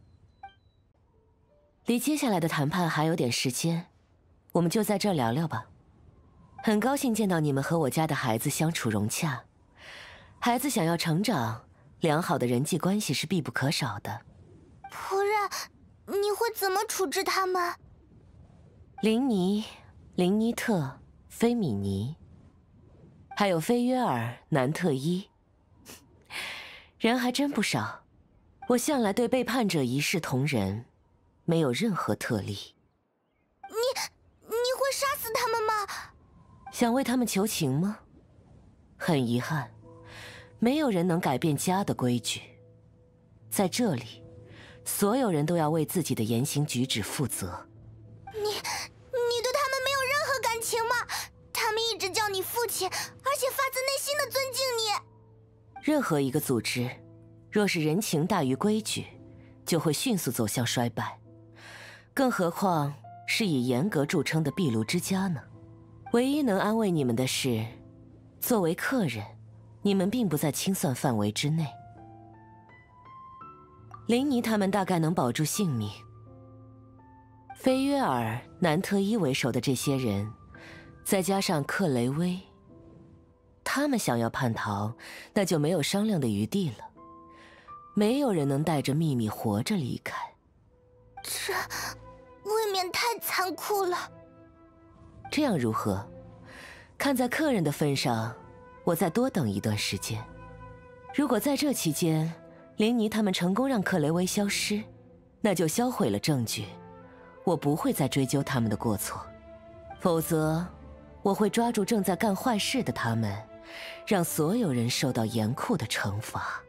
离接下来的谈判还有点时间，我们就在这儿聊聊吧。很高兴见到你们和我家的孩子相处融洽。孩子想要成长，良好的人际关系是必不可少的。 仆人，你会怎么处置他们？ 林妮、林尼特、菲米尼，还有菲约尔、南特伊，人还真不少。我向来对背叛者一视同仁，没有任何特例。 你会杀死他们吗？ 想为他们求情吗？很遗憾，没有人能改变家的规矩。在这里，所有人都要为自己的言行举止负责。 你对他们没有任何感情吗？他们一直叫你父亲，而且发自内心的尊敬你。 任何一个组织，若是人情大于规矩，就会迅速走向衰败。更何况是以严格著称的壁炉之家呢？唯一能安慰你们的是，作为客人，你们并不在清算范围之内。林妮他们大概能保住性命。菲约尔、南特伊为首的这些人，再加上克雷薇，他们想要叛逃，那就没有商量的余地了。没有人能带着秘密活着离开。 这未免太残酷了。 这样如何？看在客人的份上，我再多等一段时间。如果在这期间，林妮他们成功让克雷薇消失，那就销毁了证据，我不会再追究他们的过错。否则，我会抓住正在干坏事的他们，让所有人受到严酷的惩罚。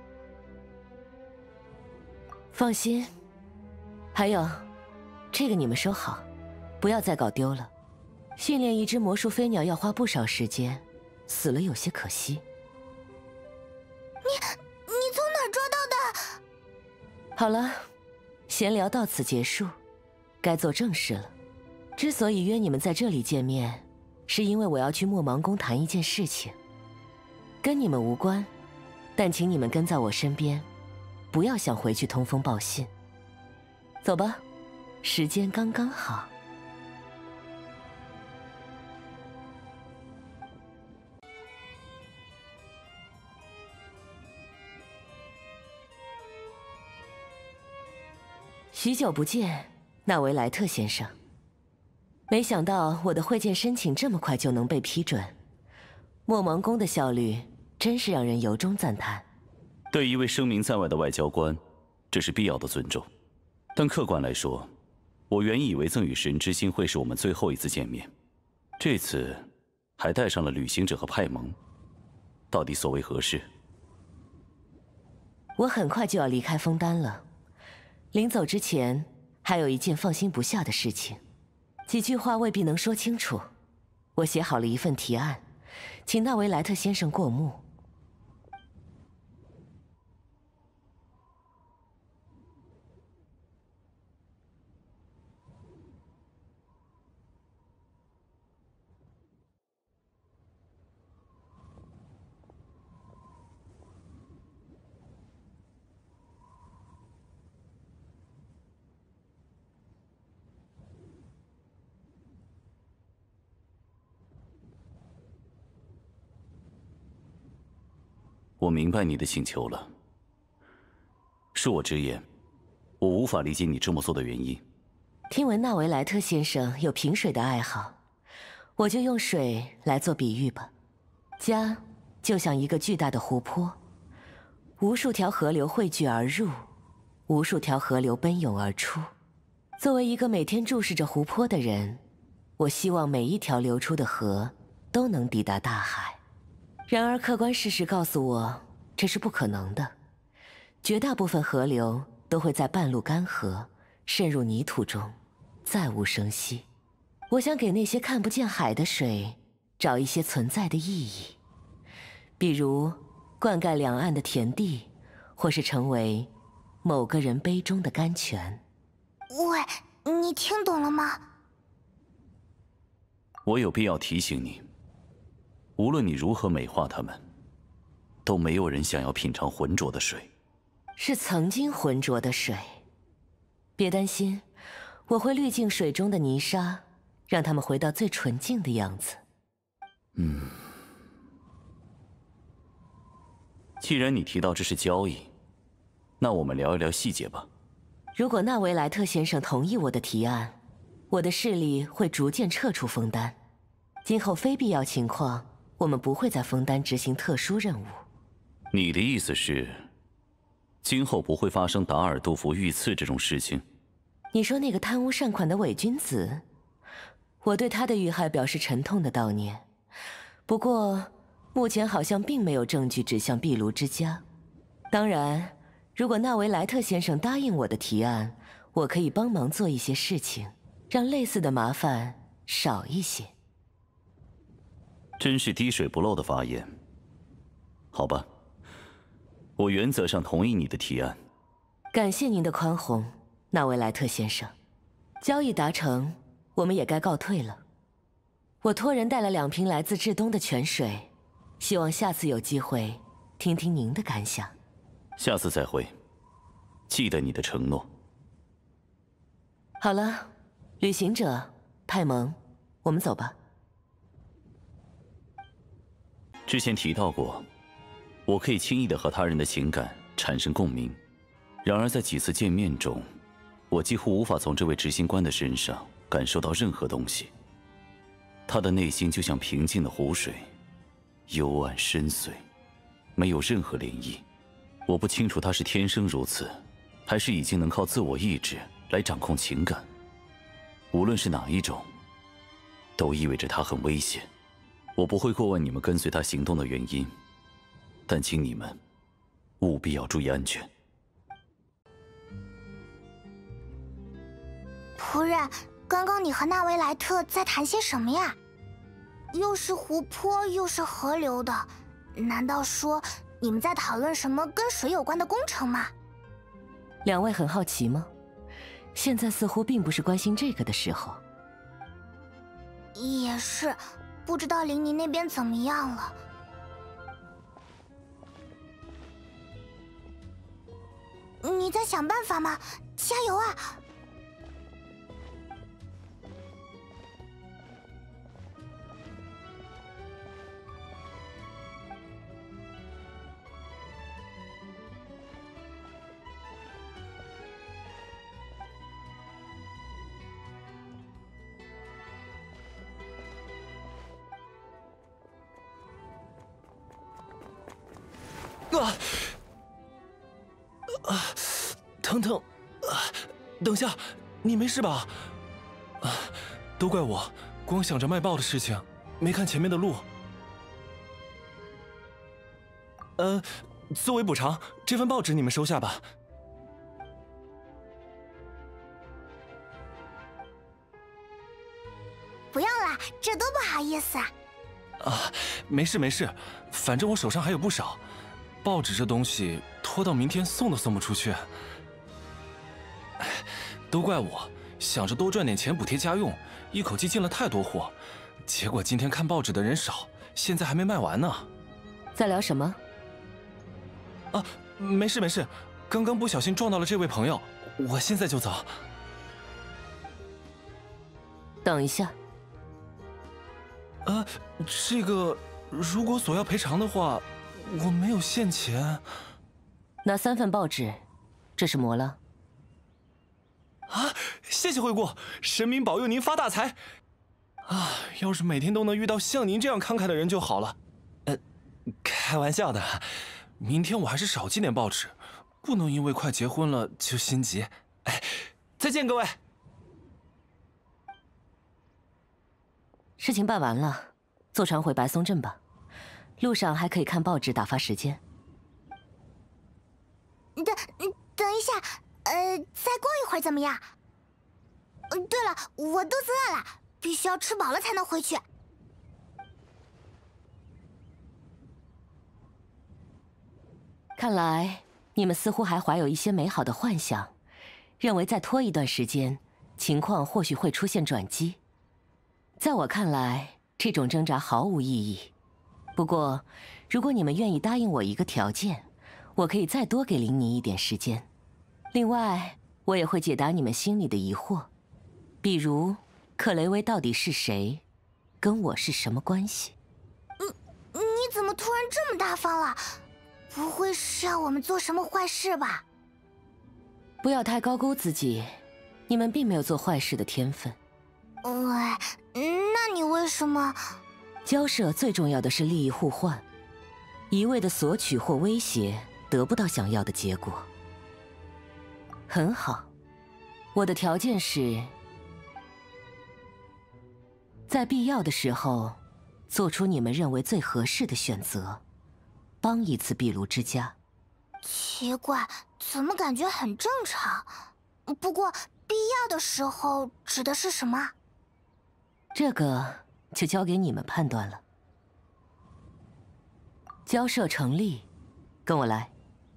放心。还有，这个你们收好，不要再搞丢了。训练一只魔术飞鸟要花不少时间，死了有些可惜。 你从哪儿抓到的？ 好了，闲聊到此结束，该做正事了。 之所以约你们在这里见面，是因为我要去莫芒宫谈一件事情，跟你们无关，但请你们跟在我身边，不要想回去通风报信。走吧，时间刚刚好。许久不见，纳维莱特先生。没想到我的会见申请这么快就能被批准，莫芒宫的效率真是让人由衷赞叹。 对一位声名在外的外交官，这是必要的尊重。但客观来说，我原以为赠与神之心会是我们最后一次见面，这次还带上了旅行者和派蒙，到底所谓何事？ 我很快就要离开枫丹了，临走之前还有一件放心不下的事情。几句话未必能说清楚，我写好了一份提案，请纳维莱特先生过目。 我明白你的请求了。恕我直言，我无法理解你这么做的原因。 听闻纳维莱特先生有品水的爱好，我就用水来做比喻吧。家就像一个巨大的湖泊，无数条河流汇聚而入，无数条河流奔涌而出。作为一个每天注视着湖泊的人，我希望每一条流出的河都能抵达大海。然而，客观事实告诉我，这是不可能的。绝大部分河流都会在半路干涸，渗入泥土中，再无声息。我想给那些看不见海的水找一些存在的意义，比如灌溉两岸的田地，或是成为某个人杯中的甘泉。 喂，你听懂了吗？ 我有必要提醒你，无论你如何美化它们，都没有人想要品尝浑浊的水。 是曾经浑浊的水。别担心，我会滤净水中的泥沙，让它们回到最纯净的样子。 既然你提到这是交易，那我们聊一聊细节吧。 如果纳维莱特先生同意我的提案，我的势力会逐渐撤出枫丹。今后非必要情况，我们不会在枫丹执行特殊任务。 你的意思是，今后不会发生达尔杜甫遇刺这种事情？ 你说那个贪污善款的伪君子，我对他的遇害表示沉痛的悼念。不过，目前好像并没有证据指向壁炉之家。当然，如果纳维莱特先生答应我的提案，我可以帮忙做一些事情，让类似的麻烦少一些。 真是滴水不漏的发言。好吧，我原则上同意你的提案。 感谢您的宽宏，纳维莱特先生。交易达成，我们也该告退了。我托人带了2瓶来自至东的泉水，希望下次有机会听听您的感想。 下次再会，记得你的承诺。 好了，旅行者，派蒙，我们走吧。 之前提到过，我可以轻易地和他人的情感产生共鸣。然而在几次见面中，我几乎无法从这位执行官的身上感受到任何东西。他的内心就像平静的湖水，幽暗深邃，没有任何涟漪。我不清楚他是天生如此，还是已经能靠自我意志来掌控情感。无论是哪一种，都意味着他很危险。我不会过问你们跟随他行动的原因，但请你们务必要注意安全。 仆人，刚刚你和纳维莱特在谈些什么呀？又是湖泊，又是河流的，难道说你们在讨论什么跟水有关的工程吗？ 两位很好奇吗？现在似乎并不是关心这个的时候。 也是，不知道琳妮那边怎么样了。你在想办法吗？加油啊！ 疼疼！等下，你没事吧？都怪我，光想着卖报的事情，没看前面的路。作为补偿，这份报纸你们收下吧。 不用了，这多不好意思啊！ 没事没事，反正我手上还有不少。报纸这东西拖到明天送都送不出去。都怪我，想着多赚点钱补贴家用，一口气进了太多货，结果今天看报纸的人少，现在还没卖完呢。 在聊什么？ 没事没事，刚刚不小心撞到了这位朋友，我现在就走。 等一下。 这个如果索要赔偿的话，我没有现钱。 拿3份报纸，这是磨了。 谢谢惠顾，神明保佑您发大财。要是每天都能遇到像您这样慷慨的人就好了。开玩笑的，明天我还是少寄点报纸，不能因为快结婚了就心急。再见各位。 事情办完了，坐船回白松镇吧。路上还可以看报纸打发时间。 等一下，再过一会儿怎么样？对了，我肚子饿了，必须要吃饱了才能回去。 看来你们似乎还怀有一些美好的幻想，认为再拖一段时间，情况或许会出现转机。在我看来，这种挣扎毫无意义。不过，如果你们愿意答应我一个条件，我可以再多给琳妮一点时间。另外，我也会解答你们心里的疑惑，比如克雷薇到底是谁，跟我是什么关系。 你怎么突然这么大方了？不会是要我们做什么坏事吧？ 不要太高估自己，你们并没有做坏事的天分。 那你为什么？ 交涉最重要的是利益互换，一味的索取或威胁得不到想要的结果。很好，我的条件是，在必要的时候，做出你们认为最合适的选择，帮一次壁炉之家。 奇怪，怎么感觉很正常？不过必要的时候指的是什么？ 这个就交给你们判断了。交涉成立，跟我来。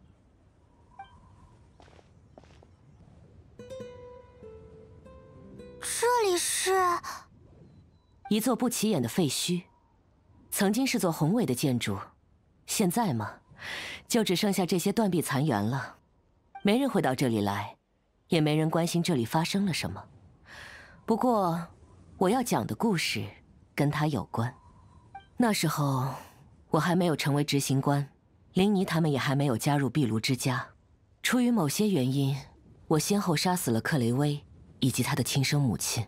这里是一座不起眼的废墟，曾经是座宏伟的建筑，现在嘛，就只剩下这些断壁残垣了。没人会到这里来，也没人关心这里发生了什么。不过，我要讲的故事跟它有关。那时候，我还没有成为执行官，琳妮他们也还没有加入壁炉之家。出于某些原因，我先后杀死了克雷薇以及她的亲生母亲。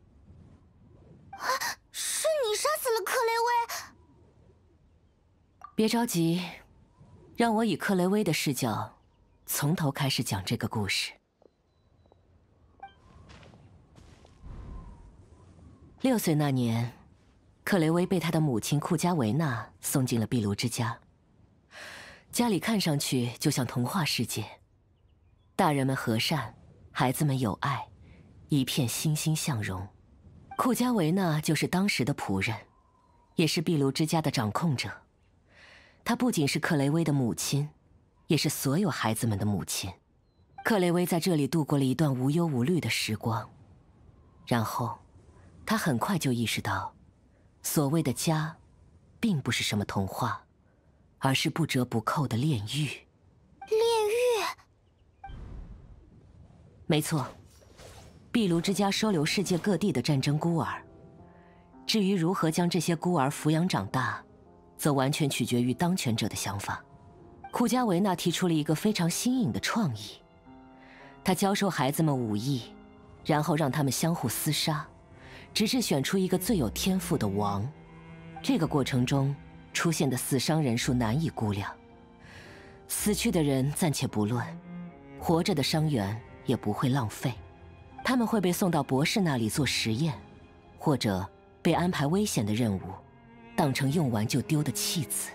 是你杀死了克雷薇？ 别着急，让我以克雷薇的视角，从头开始讲这个故事。6岁那年，克雷薇被她的母亲库加维娜送进了壁炉之家。家里看上去就像童话世界，大人们和善，孩子们有爱，一片欣欣向荣。库加维娜就是当时的仆人，也是壁炉之家的掌控者。她不仅是克雷薇的母亲，也是所有孩子们的母亲。克雷薇在这里度过了一段无忧无虑的时光，然后他很快就意识到，所谓的家，并不是什么童话，而是不折不扣的炼狱。 炼狱？ 没错，壁炉之家收留世界各地的战争孤儿。至于如何将这些孤儿抚养长大，则完全取决于当权者的想法。库加维纳提出了一个非常新颖的创意，他教授孩子们武艺，然后让他们相互厮杀，直至选出一个最有天赋的王。这个过程中出现的死伤人数难以估量。死去的人暂且不论，活着的伤员也不会浪费，他们会被送到博士那里做实验，或者被安排危险的任务，当成用完就丢的弃子。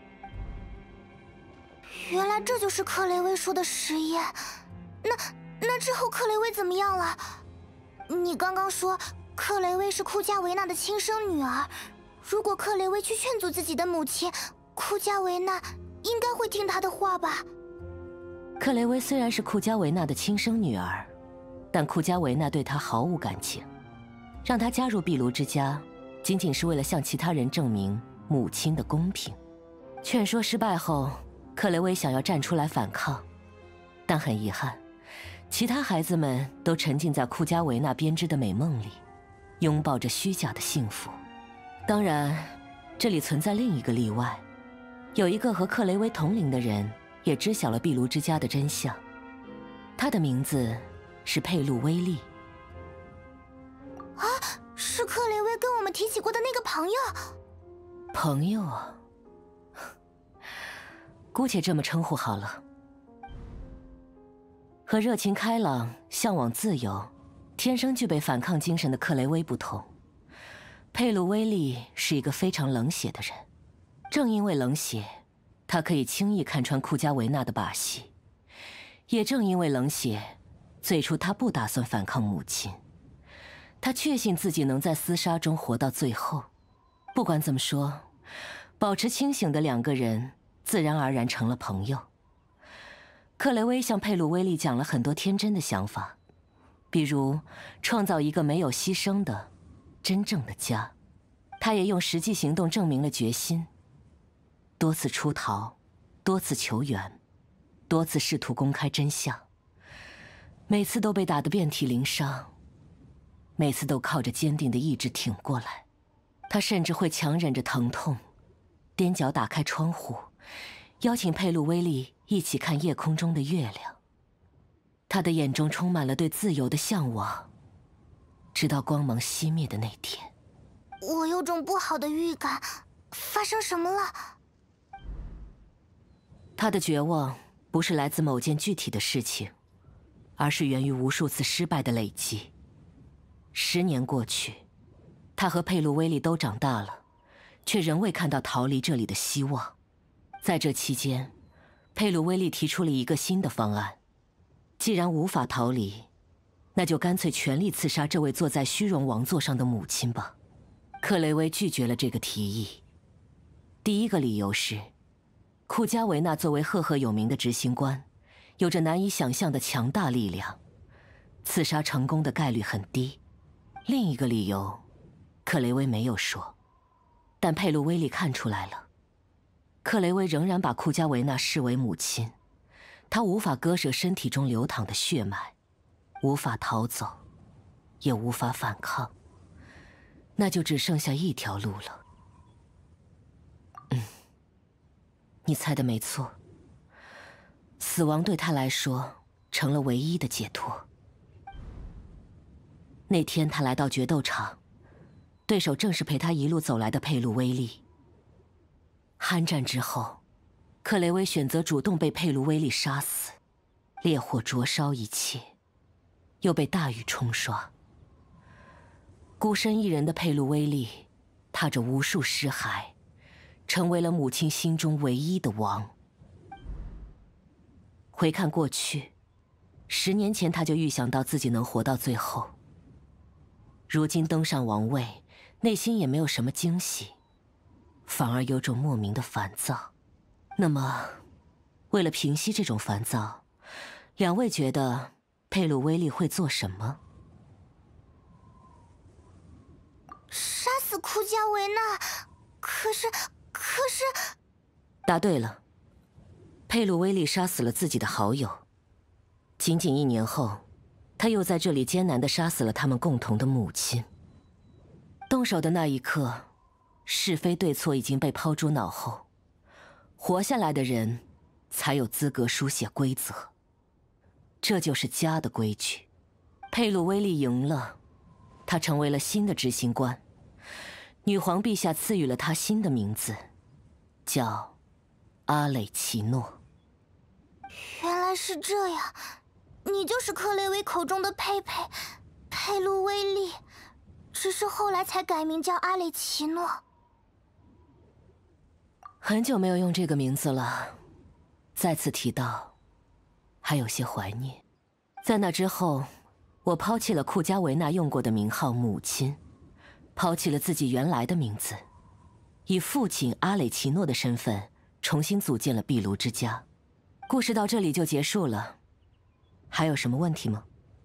原来这就是克雷薇说的实验。那之后克雷薇怎么样了？你刚刚说克雷薇是库加维纳的亲生女儿，如果克雷薇去劝阻自己的母亲，库加维纳应该会听她的话吧？ 克雷薇虽然是库加维纳的亲生女儿，但库加维纳对她毫无感情，让她加入壁炉之家，仅仅是为了向其他人证明母亲的公平。劝说失败后，克雷薇想要站出来反抗，但很遗憾，其他孩子们都沉浸在库加维纳编织的美梦里，拥抱着虚假的幸福。当然，这里存在另一个例外，有一个和克雷薇同龄的人也知晓了壁炉之家的真相，他的名字是佩路威利。 啊，是克雷薇跟我们提起过的那个朋友。 朋友啊，姑且这么称呼好了。和热情开朗、向往自由、天生具备反抗精神的克雷薇不同，佩鲁威利是一个非常冷血的人。正因为冷血，他可以轻易看穿库加维纳的把戏。也正因为冷血，最初他不打算反抗母亲。他确信自己能在厮杀中活到最后。不管怎么说，保持清醒的两个人自然而然成了朋友。克雷薇向佩鲁威利讲了很多天真的想法，比如创造一个没有牺牲的真正的家。他也用实际行动证明了决心，多次出逃，多次求援，多次试图公开真相，每次都被打得遍体鳞伤，每次都靠着坚定的意志挺过来。他甚至会强忍着疼痛，踮脚打开窗户，邀请佩鲁威利一起看夜空中的月亮。他的眼中充满了对自由的向往，直到光芒熄灭的那天。 我有种不好的预感，发生什么了？ 他的绝望不是来自某件具体的事情，而是源于无数次失败的累积。10年过去，他和佩鲁威利都长大了，却仍未看到逃离这里的希望。在这期间，佩鲁威利提出了一个新的方案：既然无法逃离，那就干脆全力刺杀这位坐在虚荣王座上的母亲吧。克雷薇拒绝了这个提议。第一个理由是，库加维纳作为赫赫有名的执行官，有着难以想象的强大力量，刺杀成功的概率很低。另一个理由，克雷薇没有说，但佩鲁威利看出来了。克雷薇仍然把库加维纳视为母亲，她无法割舍身体中流淌的血脉，无法逃走，也无法反抗，那就只剩下一条路了。你猜的没错，死亡对他来说成了唯一的解脱。那天他来到决斗场，对手正是陪他一路走来的佩鲁威利。酣战之后，克雷薇选择主动被佩鲁威利杀死，烈火灼烧一切，又被大雨冲刷。孤身一人的佩鲁威利，踏着无数尸骸，成为了母亲心中唯一的王。回看过去，10年前他就预想到自己能活到最后。如今登上王位，内心也没有什么惊喜，反而有种莫名的烦躁。那么，为了平息这种烦躁，两位觉得佩鲁威利会做什么？ 杀死库加维纳，可是…… 答对了，佩鲁威利杀死了自己的好友。仅仅1年后，他又在这里艰难地杀死了他们共同的母亲。动手的那一刻，是非对错已经被抛诸脑后，活下来的人才有资格书写规则。这就是家的规矩。佩鲁威利赢了，他成为了新的执行官。女皇陛下赐予了他新的名字，叫阿磊奇诺。 原来是这样，你就是克雷维口中的佩鲁威利，只是后来才改名叫阿磊奇诺。 很久没有用这个名字了，再次提到，还有些怀念。在那之后，我抛弃了库加维纳用过的名号母亲，抛弃了自己原来的名字，以父亲阿磊奇诺的身份重新组建了壁炉之家。故事到这里就结束了，还有什么问题吗？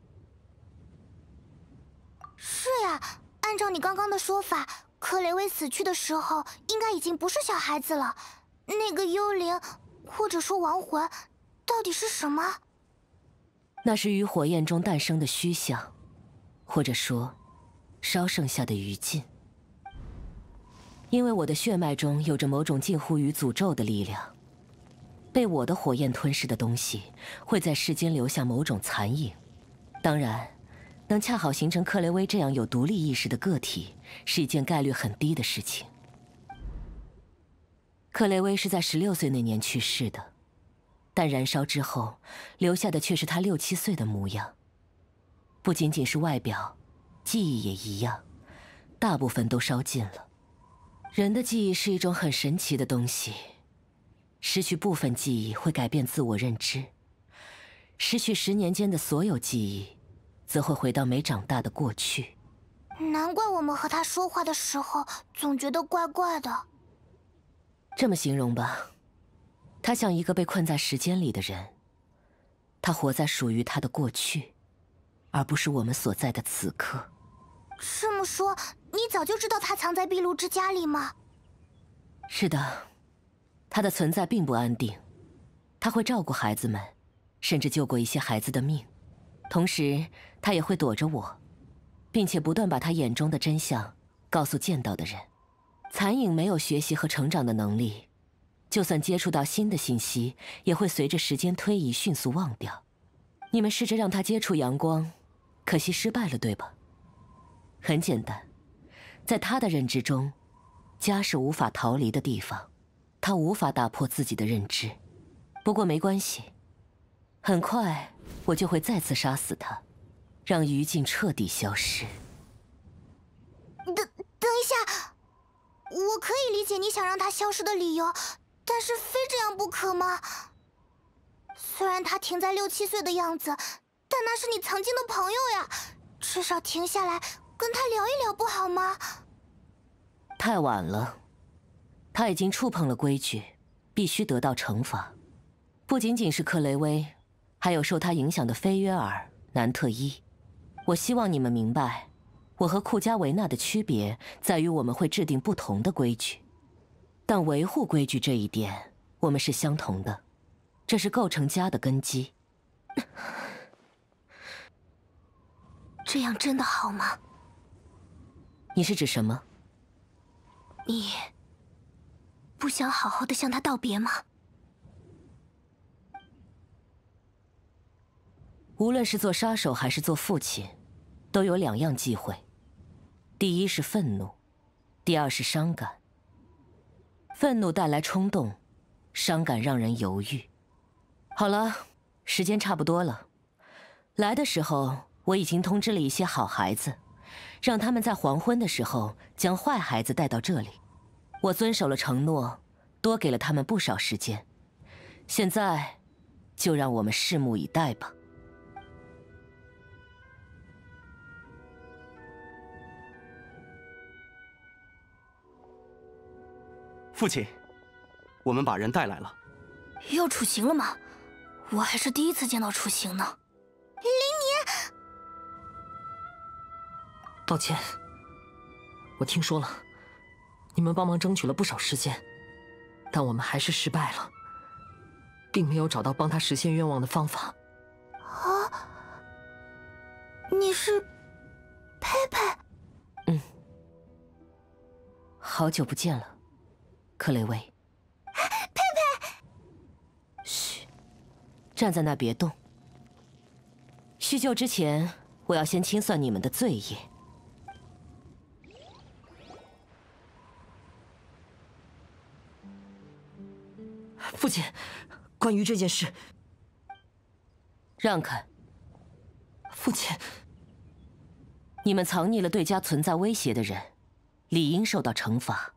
是呀，按照你刚刚的说法，克雷薇死去的时候应该已经不是小孩子了。那个幽灵，或者说亡魂，到底是什么？ 那是于火焰中诞生的虚像，或者说，烧剩下的余烬。因为我的血脉中有着某种近乎于诅咒的力量，被我的火焰吞噬的东西会在世间留下某种残影。当然，能恰好形成克雷薇这样有独立意识的个体，是一件概率很低的事情。克雷薇是在16岁那年去世的，但燃烧之后留下的却是她6、7岁的模样。不仅仅是外表，记忆也一样，大部分都烧尽了。人的记忆是一种很神奇的东西，失去部分记忆会改变自我认知，失去10年间的所有记忆，则会回到没长大的过去。 难怪我们和他说话的时候总觉得怪怪的。 这么形容吧，他像一个被困在时间里的人，他活在属于他的过去，而不是我们所在的此刻。 这么说，你早就知道他藏在壁炉之家里吗？ 是的，他的存在并不安定，他会照顾孩子们，甚至救过一些孩子的命，同时他也会躲着我，并且不断把他眼中的真相告诉见到的人。残影没有学习和成长的能力，就算接触到新的信息，也会随着时间推移迅速忘掉。你们试着让他接触阳光，可惜失败了，对吧？很简单，在他的认知中，家是无法逃离的地方，他无法打破自己的认知。不过没关系，很快我就会再次杀死他，让余烬彻底消失。 等一下，我可以理解你想让他消失的理由，但是非这样不可吗？虽然他停在6、7岁的样子，但那是你曾经的朋友呀，至少停下来跟他聊一聊不好吗？ 太晚了，他已经触碰了规矩，必须得到惩罚。不仅仅是克雷薇，还有受他影响的菲约尔、南特伊。我希望你们明白，我和库加维纳的区别在于我们会制定不同的规矩，但维护规矩这一点，我们是相同的，这是构成家的根基。 这样真的好吗？ 你是指什么？ 你不想好好的向他道别吗？ 无论是做杀手还是做父亲，都有2样忌讳：第一是愤怒，第二是伤感。愤怒带来冲动，伤感让人犹豫。好了，时间差不多了。来的时候，我已经通知了一些好孩子，让他们在黄昏的时候将坏孩子带到这里。我遵守了承诺，多给了他们不少时间。现在，就让我们拭目以待吧。 父亲，我们把人带来了。 要处刑了吗？我还是第一次见到处刑呢。 抱歉， 我听说了，你们帮忙争取了不少时间，但我们还是失败了，并没有找到帮他实现愿望的方法。 啊，你是佩佩？ 嗯，好久不见了，克雷薇。 佩佩， 嘘，站在那别动。叙旧之前，我要先清算你们的罪业。 父亲，关于这件事， 让开。 父亲， 你们藏匿了对家存在威胁的人，理应受到惩罚。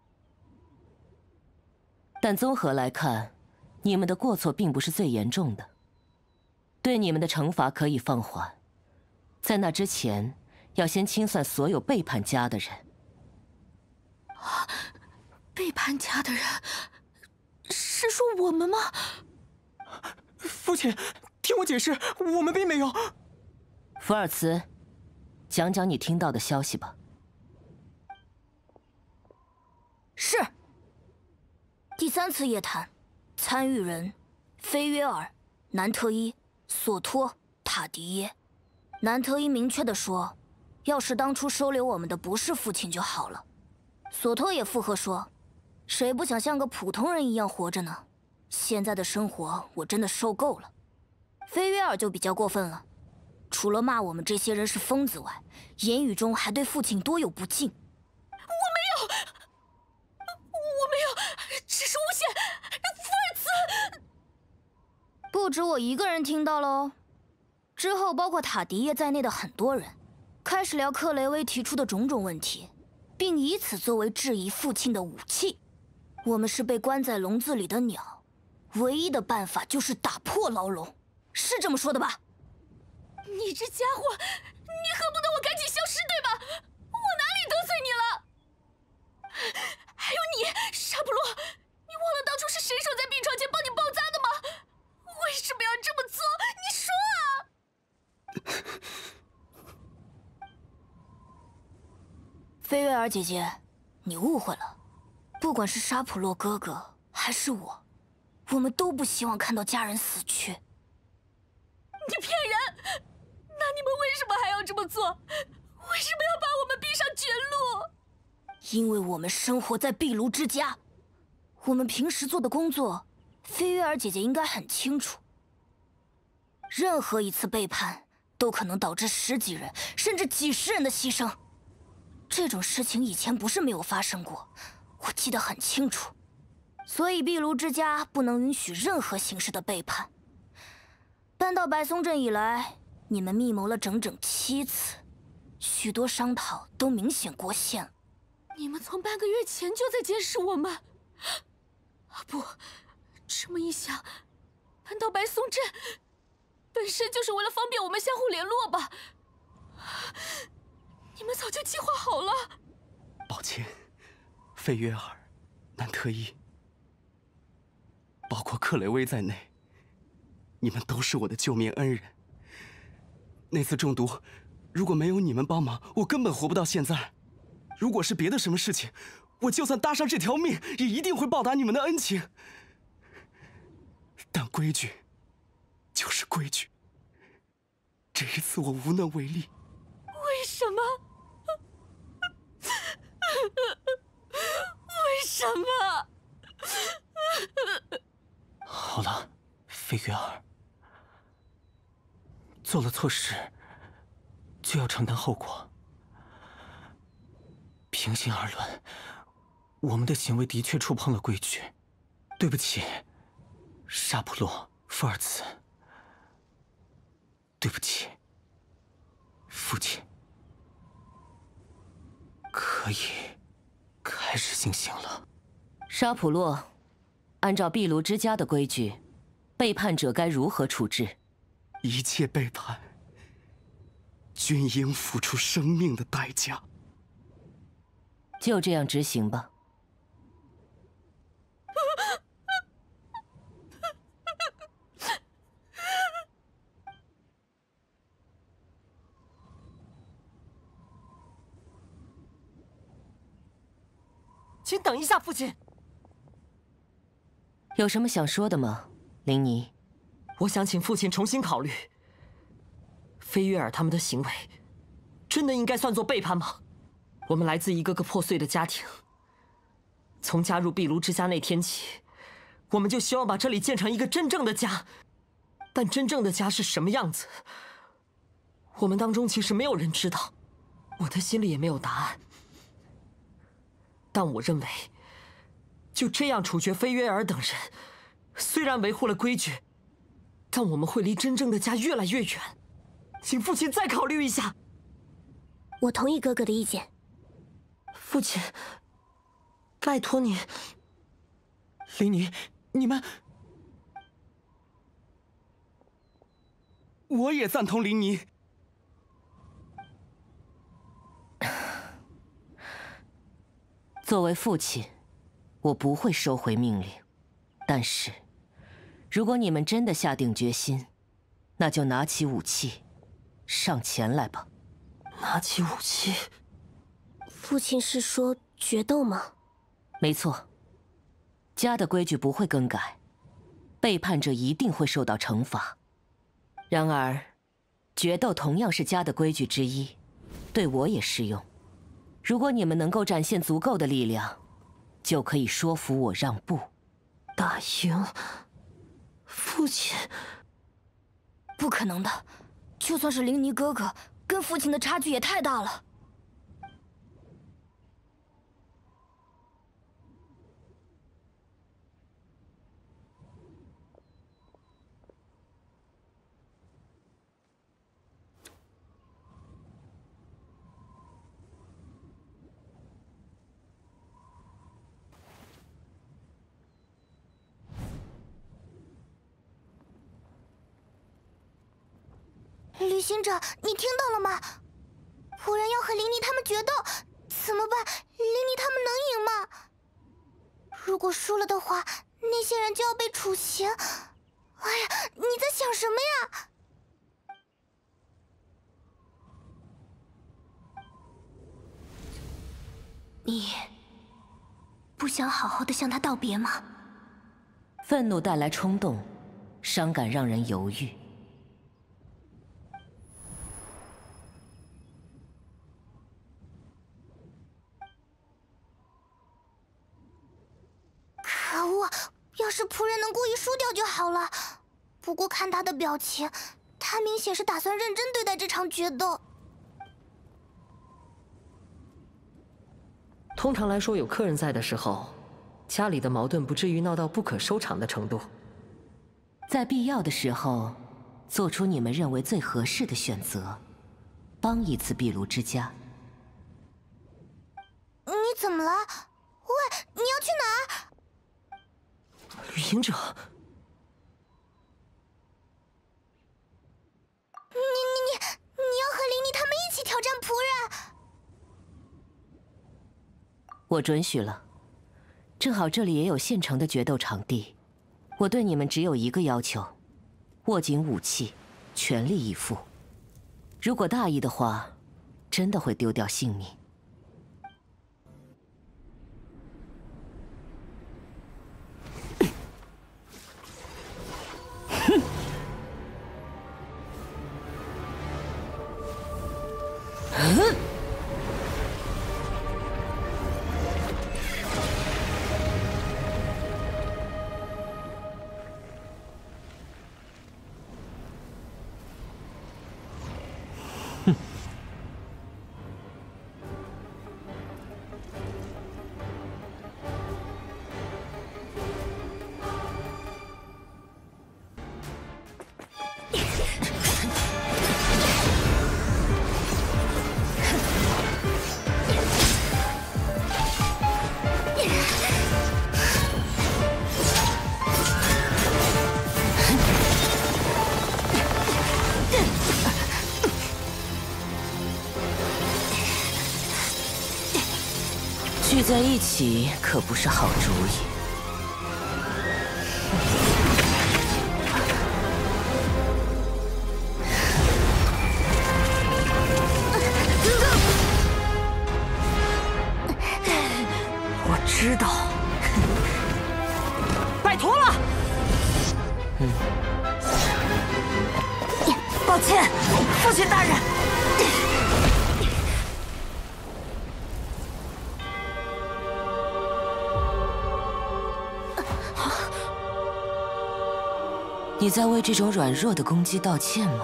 但综合来看，你们的过错并不是最严重的，对你们的惩罚可以放缓。在那之前，要先清算所有背叛家的人。 背叛家的人，是说我们吗？ 父亲，听我解释，我们并没有。 福尔茨，讲讲你听到的消息吧。 是。第3次夜谈，参与人：菲约尔、南特伊、索托、塔迪耶。南特伊明确地说，要是当初收留我们的不是父亲就好了。索托也附和说，谁不想像个普通人一样活着呢？现在的生活我真的受够了。菲约尔就比较过分了，除了骂我们这些人是疯子外，言语中还对父亲多有不敬。 我没有，只是诬陷，福尔茨。 不止我一个人听到了哦。之后，包括塔迪耶在内的很多人开始聊克雷薇提出的种种问题，并以此作为质疑父亲的武器。我们是被关在笼子里的鸟，唯一的办法就是打破牢笼，是这么说的吧？ 你这家伙，你恨不得我赶紧消失，对吧？我哪里得罪你了？还有你，沙普洛，你忘了当初是谁守在病床前帮你包扎的吗？为什么要这么做？你说啊！ 菲薇尔姐姐，你误会了。不管是沙普洛哥哥还是我，我们都不希望看到家人死去。 你骗人！那你们为什么还要这么做？为什么要把我们逼上绝路？ 因为我们生活在壁炉之家，我们平时做的工作，菲约尔姐姐应该很清楚。任何一次背叛都可能导致10几人甚至几十人的牺牲。这种事情以前不是没有发生过，我记得很清楚。所以壁炉之家不能允许任何形式的背叛。搬到白松镇以来，你们密谋了整整7次，许多商讨都明显过线了。 你们从半个月前就在监视我们。啊不，这么一想，搬到白松镇本身就是为了方便我们相互联络吧？你们早就计划好了。 抱歉，费约尔、南特伊，包括克雷薇在内，你们都是我的救命恩人。那次中毒，如果没有你们帮忙，我根本活不到现在。如果是别的什么事情，我就算搭上这条命，也一定会报答你们的恩情。但规矩就是规矩，这一次我无能为力。 为什么？为什么？ 好了，费约尔，做了错事就要承担后果。平心而论，我们的行为的确触碰了规矩，对不起，沙普洛、福尔茨，对不起，父亲。可以开始行刑了。 沙普洛，按照壁炉之家的规矩，背叛者该如何处置？ 一切背叛，均应付出生命的代价。 就这样执行吧。 请等一下，父亲。 有什么想说的吗，琳妮？ 我想请父亲重新考虑，飞约尔他们的行为，真的应该算作背叛吗？我们来自一个个破碎的家庭，从加入壁炉之家那天起，我们就希望把这里建成一个真正的家。但真正的家是什么样子，我们当中其实没有人知道，我的心里也没有答案。但我认为，就这样处决菲约尔等人，虽然维护了规矩，但我们会离真正的家越来越远。请父亲再考虑一下。 我同意哥哥的意见。 父亲，拜托你。 琳妮，你们…… 我也赞同琳妮。 作为父亲，我不会收回命令。但是，如果你们真的下定决心，那就拿起武器，上前来吧。 拿起武器？ 父亲是说决斗吗？ 没错。家的规矩不会更改，背叛者一定会受到惩罚。然而，决斗同样是家的规矩之一，对我也适用。如果你们能够展现足够的力量，就可以说服我让步。 打赢？父亲？ 不可能的，就算是琳妮哥哥，跟父亲的差距也太大了。 旅行者，你听到了吗？仆人要和琳妮他们决斗，怎么办？琳妮他们能赢吗？如果输了的话，那些人就要被处刑。哎呀，你在想什么呀？ 你不想好好的向他道别吗？ 愤怒带来冲动，伤感让人犹豫。 可恶！要是仆人能故意输掉就好了。不过看他的表情，他明显是打算认真对待这场决斗。 通常来说，有客人在的时候，家里的矛盾不至于闹到不可收场的程度。 在必要的时候，做出你们认为最合适的选择，帮一次壁炉之家。 你怎么了？喂，你要去哪儿？ 旅行者， 你要和琳妮他们一起挑战仆人？ 我准许了，正好这里也有现成的决斗场地。我对你们只有一个要求：握紧武器，全力以赴。如果大意的话，真的会丢掉性命。聚在一起可不是好主意。 我知父亲大人。 你在为这种软弱的攻击道歉吗？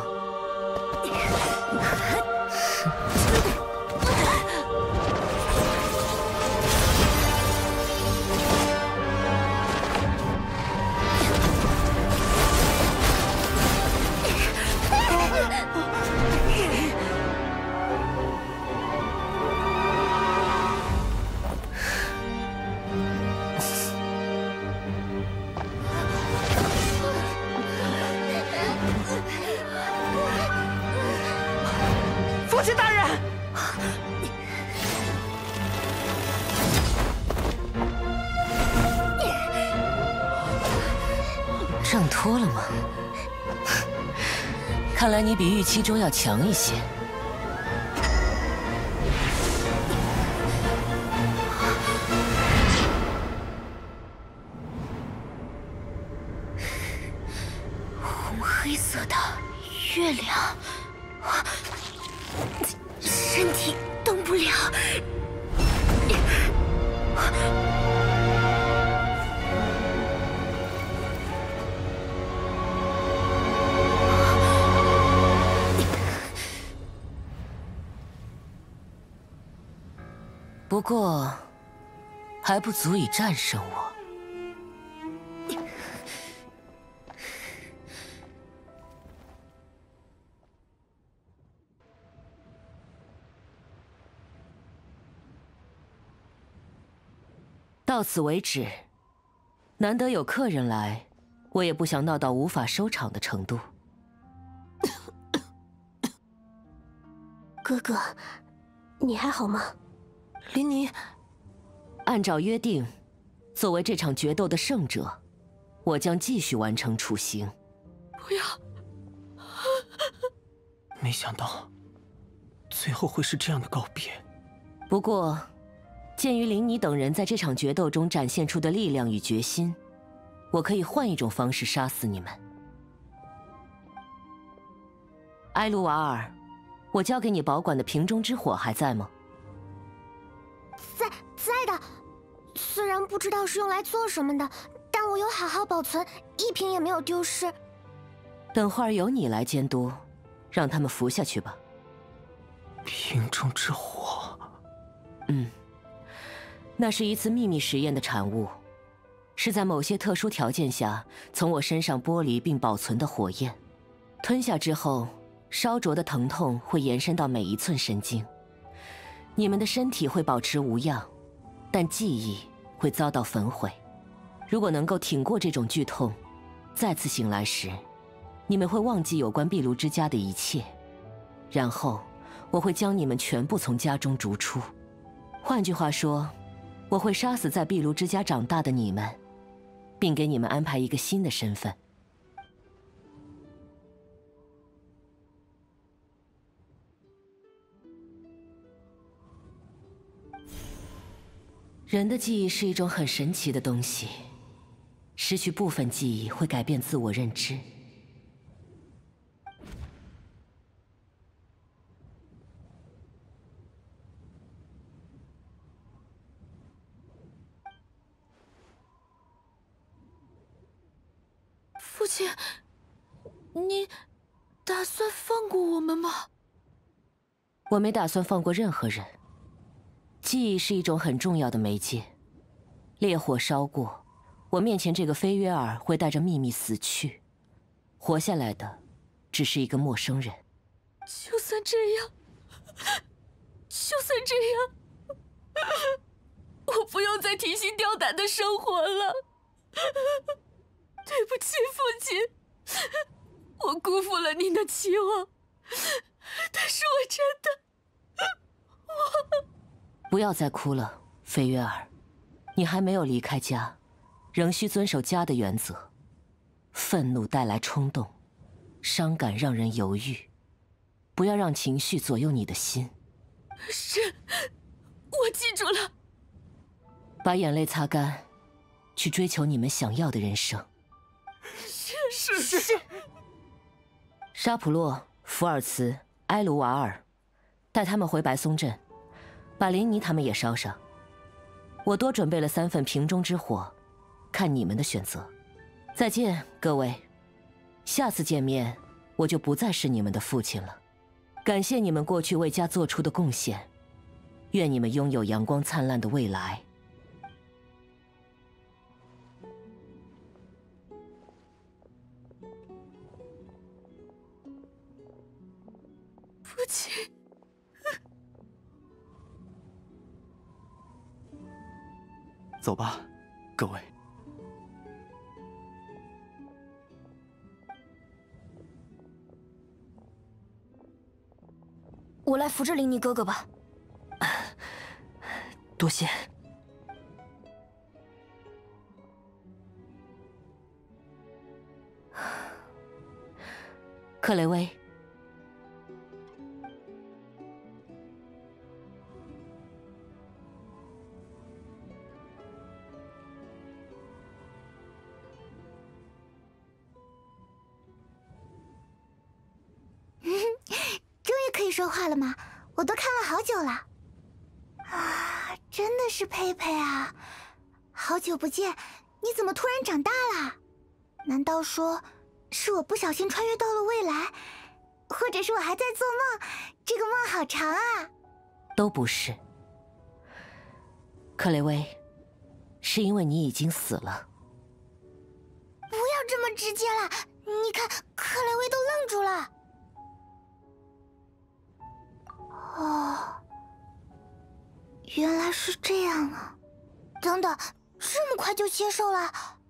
父亲大人， 挣脱了吗？看来你比预期中要强一些。 红黑色的月亮。 身体动不了。 不过，还不足以战胜我。 到此为止，难得有客人来，我也不想闹到无法收场的程度。 哥哥，你还好吗？ 琳妮，按照约定，作为这场决斗的胜者，我将继续完成处刑。 不要！ 没想到，最后会是这样的告别。 不过。 鉴于琳妮等人在这场决斗中展现出的力量与决心，我可以换一种方式杀死你们。埃卢瓦尔，我交给你保管的瓶中之火还在吗？ 在的，虽然不知道是用来做什么的，但我有好好保存，一瓶也没有丢失。 等会儿由你来监督，让他们服下去吧。 瓶中之火， 那是一次秘密实验的产物，是在某些特殊条件下从我身上剥离并保存的火焰。吞下之后，烧灼的疼痛会延伸到每一寸神经。你们的身体会保持无恙，但记忆会遭到焚毁。如果能够挺过这种剧痛，再次醒来时，你们会忘记有关壁炉之家的一切，然后我会将你们全部从家中逐出。换句话说。 我会杀死在壁炉之家长大的你们，并给你们安排一个新的身份。人的记忆是一种很神奇的东西，失去部分记忆会改变自我认知。 父亲，你打算放过我们吗？ 我没打算放过任何人。记忆是一种很重要的媒介，烈火烧过，我面前这个菲约尔会带着秘密死去，活下来的只是一个陌生人。 就算这样，我不用再提心吊胆的生活了。对不起，父亲，我辜负了您的期望，但是我真的， 不要再哭了，菲约尔，你还没有离开家，仍需遵守家的原则。愤怒带来冲动，伤感让人犹豫，不要让情绪左右你的心。 是，我记住了。 把眼泪擦干，去追求你们想要的人生。 是。 沙普洛、福尔茨、 埃卢瓦尔，带他们回白松镇，把琳妮他们也烧上。我多准备了3份瓶中之火，看你们的选择。再见，各位。下次见面，我就不再是你们的父亲了。感谢你们过去为家做出的贡献，愿你们拥有阳光灿烂的未来。 父亲， 走吧，各位。 我来扶着琳妮哥哥吧。 多谢。 克雷薇， 终于可以说话了吗？我都看了好久了。啊，真的是佩佩啊！好久不见，你怎么突然长大了？难道说是我不小心穿越到了未来，或者是我还在做梦？这个梦好长啊！ 都不是。克雷薇，是因为你已经死了。 不要这么直接了，你看，克雷薇都愣住了。哦，原来是这样啊！等等，这么快就接受了？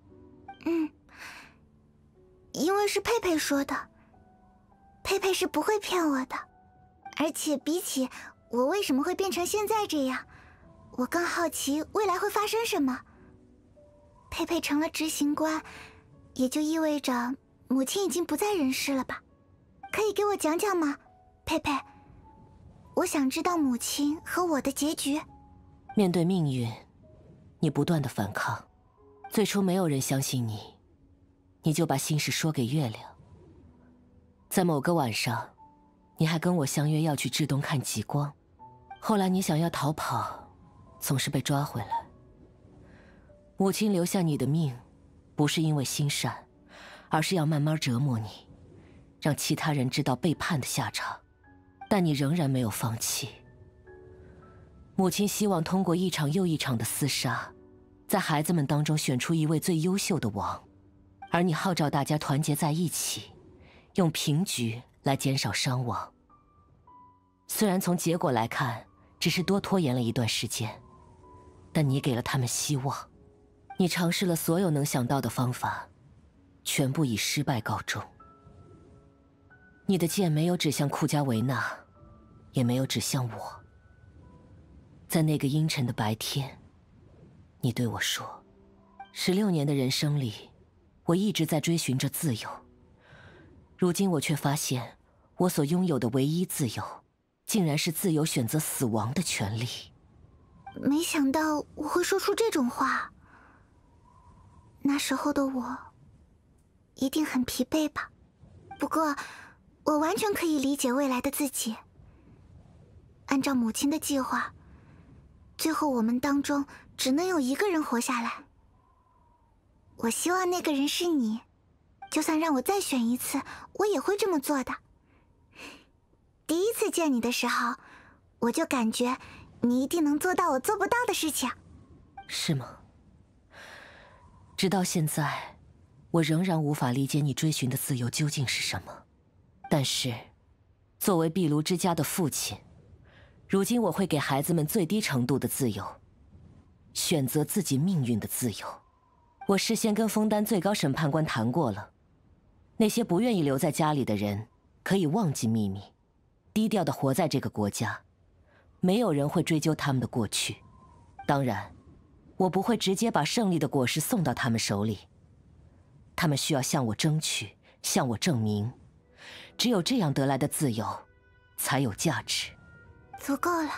因为是佩佩说的，佩佩是不会骗我的。而且比起我为什么会变成现在这样，我更好奇未来会发生什么。佩佩成了执行官，也就意味着母亲已经不在人世了吧？可以给我讲讲吗，佩佩？我想知道母亲和我的结局。 面对命运，你不断的反抗。最初没有人相信你，你就把心事说给月亮。在某个晚上，你还跟我相约要去至东看极光。后来你想要逃跑，总是被抓回来。母亲留下你的命，不是因为心善，而是要慢慢折磨你，让其他人知道背叛的下场。但你仍然没有放弃。母亲希望通过一场又一场的厮杀，在孩子们当中选出一位最优秀的王，而你号召大家团结在一起，用平局来减少伤亡。虽然从结果来看，只是多拖延了一段时间，但你给了他们希望。你尝试了所有能想到的方法，全部以失败告终。你的剑没有指向库加维纳，也没有指向我。在那个阴沉的白天，你对我说：“16年的人生里，我一直在追寻着自由。如今我却发现，我所拥有的唯一自由，竟然是自由选择死亡的权利。” 没想到我会说出这种话。那时候的我，一定很疲惫吧？不过，我完全可以理解未来的自己。按照母亲的计划，最后我们当中只能有一个人活下来。我希望那个人是你，就算让我再选一次，我也会这么做的。第一次见你的时候，我就感觉你一定能做到我做不到的事情。 是吗？直到现在，我仍然无法理解你追寻的自由究竟是什么。但是，作为壁炉之家的父亲，如今我会给孩子们最低程度的自由，选择自己命运的自由。我事先跟枫丹最高审判官谈过了，那些不愿意留在家里的人可以忘记秘密，低调地活在这个国家，没有人会追究他们的过去。当然，我不会直接把胜利的果实送到他们手里，他们需要向我争取，向我证明。只有这样得来的自由，才有价值。 足够了，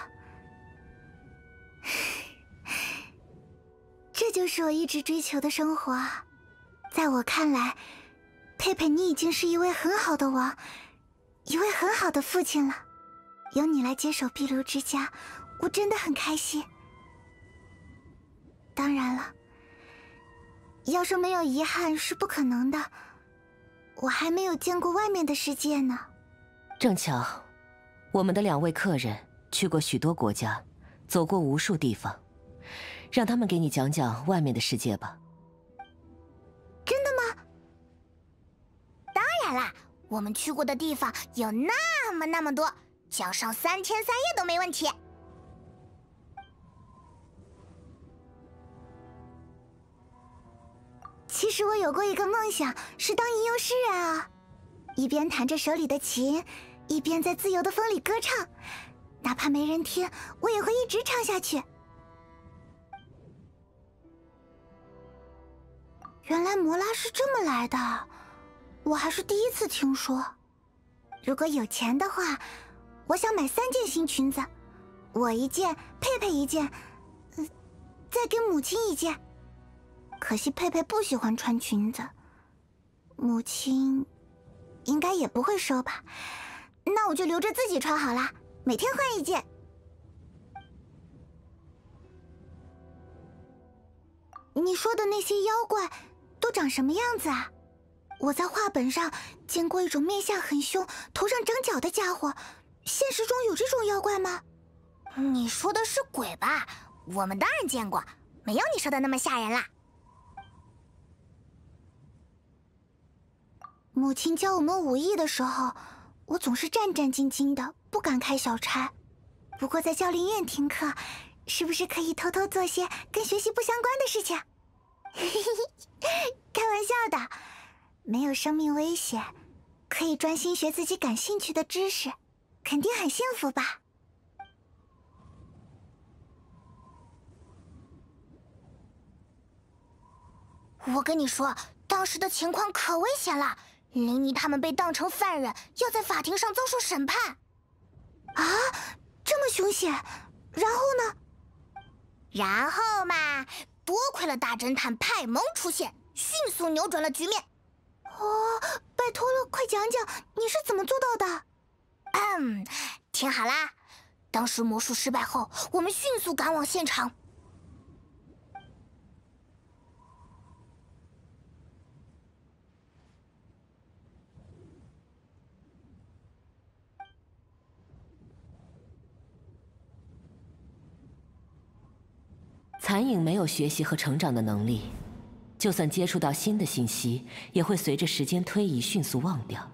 这就是我一直追求的生活。在我看来，佩佩，你已经是一位很好的王， 一位很好的父亲了。由你来接手碧炉之家，我真的很开心。当然了，要说没有遗憾是不可能的，我还没有见过外面的世界呢。 正巧，我们的2位客人去过许多国家，走过无数地方，让他们给你讲讲外面的世界吧。 真的吗？ 当然啦，我们去过的地方有那么多，讲上3天3夜都没问题。 其实我有过一个梦想，是当吟游诗人啊，一边弹着手里的琴，一边在自由的风里歌唱，哪怕没人听，我也会一直唱下去。原来摩拉是这么来的，我还是第一次听说。如果有钱的话，我想买3件新裙子，我1件，佩佩1件，再给母亲1件。可惜佩佩不喜欢穿裙子，母亲应该也不会收吧？那我就留着自己穿好了，每天换1件。你说的那些妖怪都长什么样子啊？我在画本上见过一种面相很凶、头上长角的家伙，现实中有这种妖怪吗？ 你说的是鬼吧？我们当然见过，没有你说的那么吓人啦。 母亲教我们武艺的时候，我总是战战兢兢的，不敢开小差。不过在教练院听课，是不是可以偷偷做些跟学习不相关的事情？开玩笑的，没有生命危险，可以专心学自己感兴趣的知识，肯定很幸福吧？ 我跟你说，当时的情况可危险了。琳妮他们被当成犯人，要在法庭上遭受审判。 啊，这么凶险！然后呢？ 然后嘛，多亏了大侦探派蒙出现，迅速扭转了局面。 哦，拜托了，快讲讲你是怎么做到的？ 听好啦，当时魔术失败后，我们迅速赶往现场。 残影没有学习和成长的能力，就算接触到新的信息，也会随着时间推移迅速忘掉。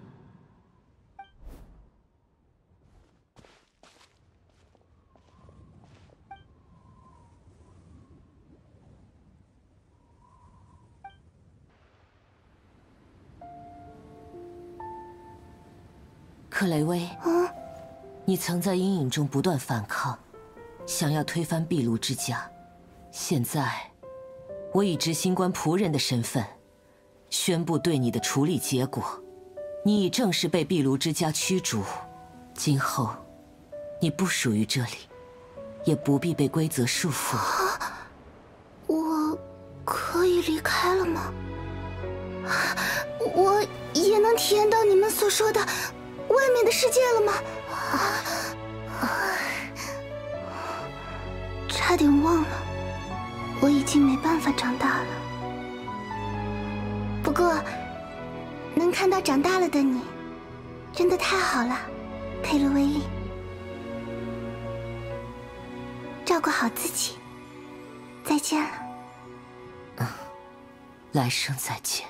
克雷薇，你曾在阴影中不断反抗，想要推翻壁炉之家。现在，我以执行官仆人的身份，宣布对你的处理结果：你已正式被壁炉之家驱逐。今后，你不属于这里，也不必被规则束缚。 我可以离开了吗？我也能体验到你们所说的外面的世界了吗？差点忘了。我已经没办法长大了，不过能看到长大了的你，真的太好了，佩洛威利。照顾好自己，再见了。 来生再见。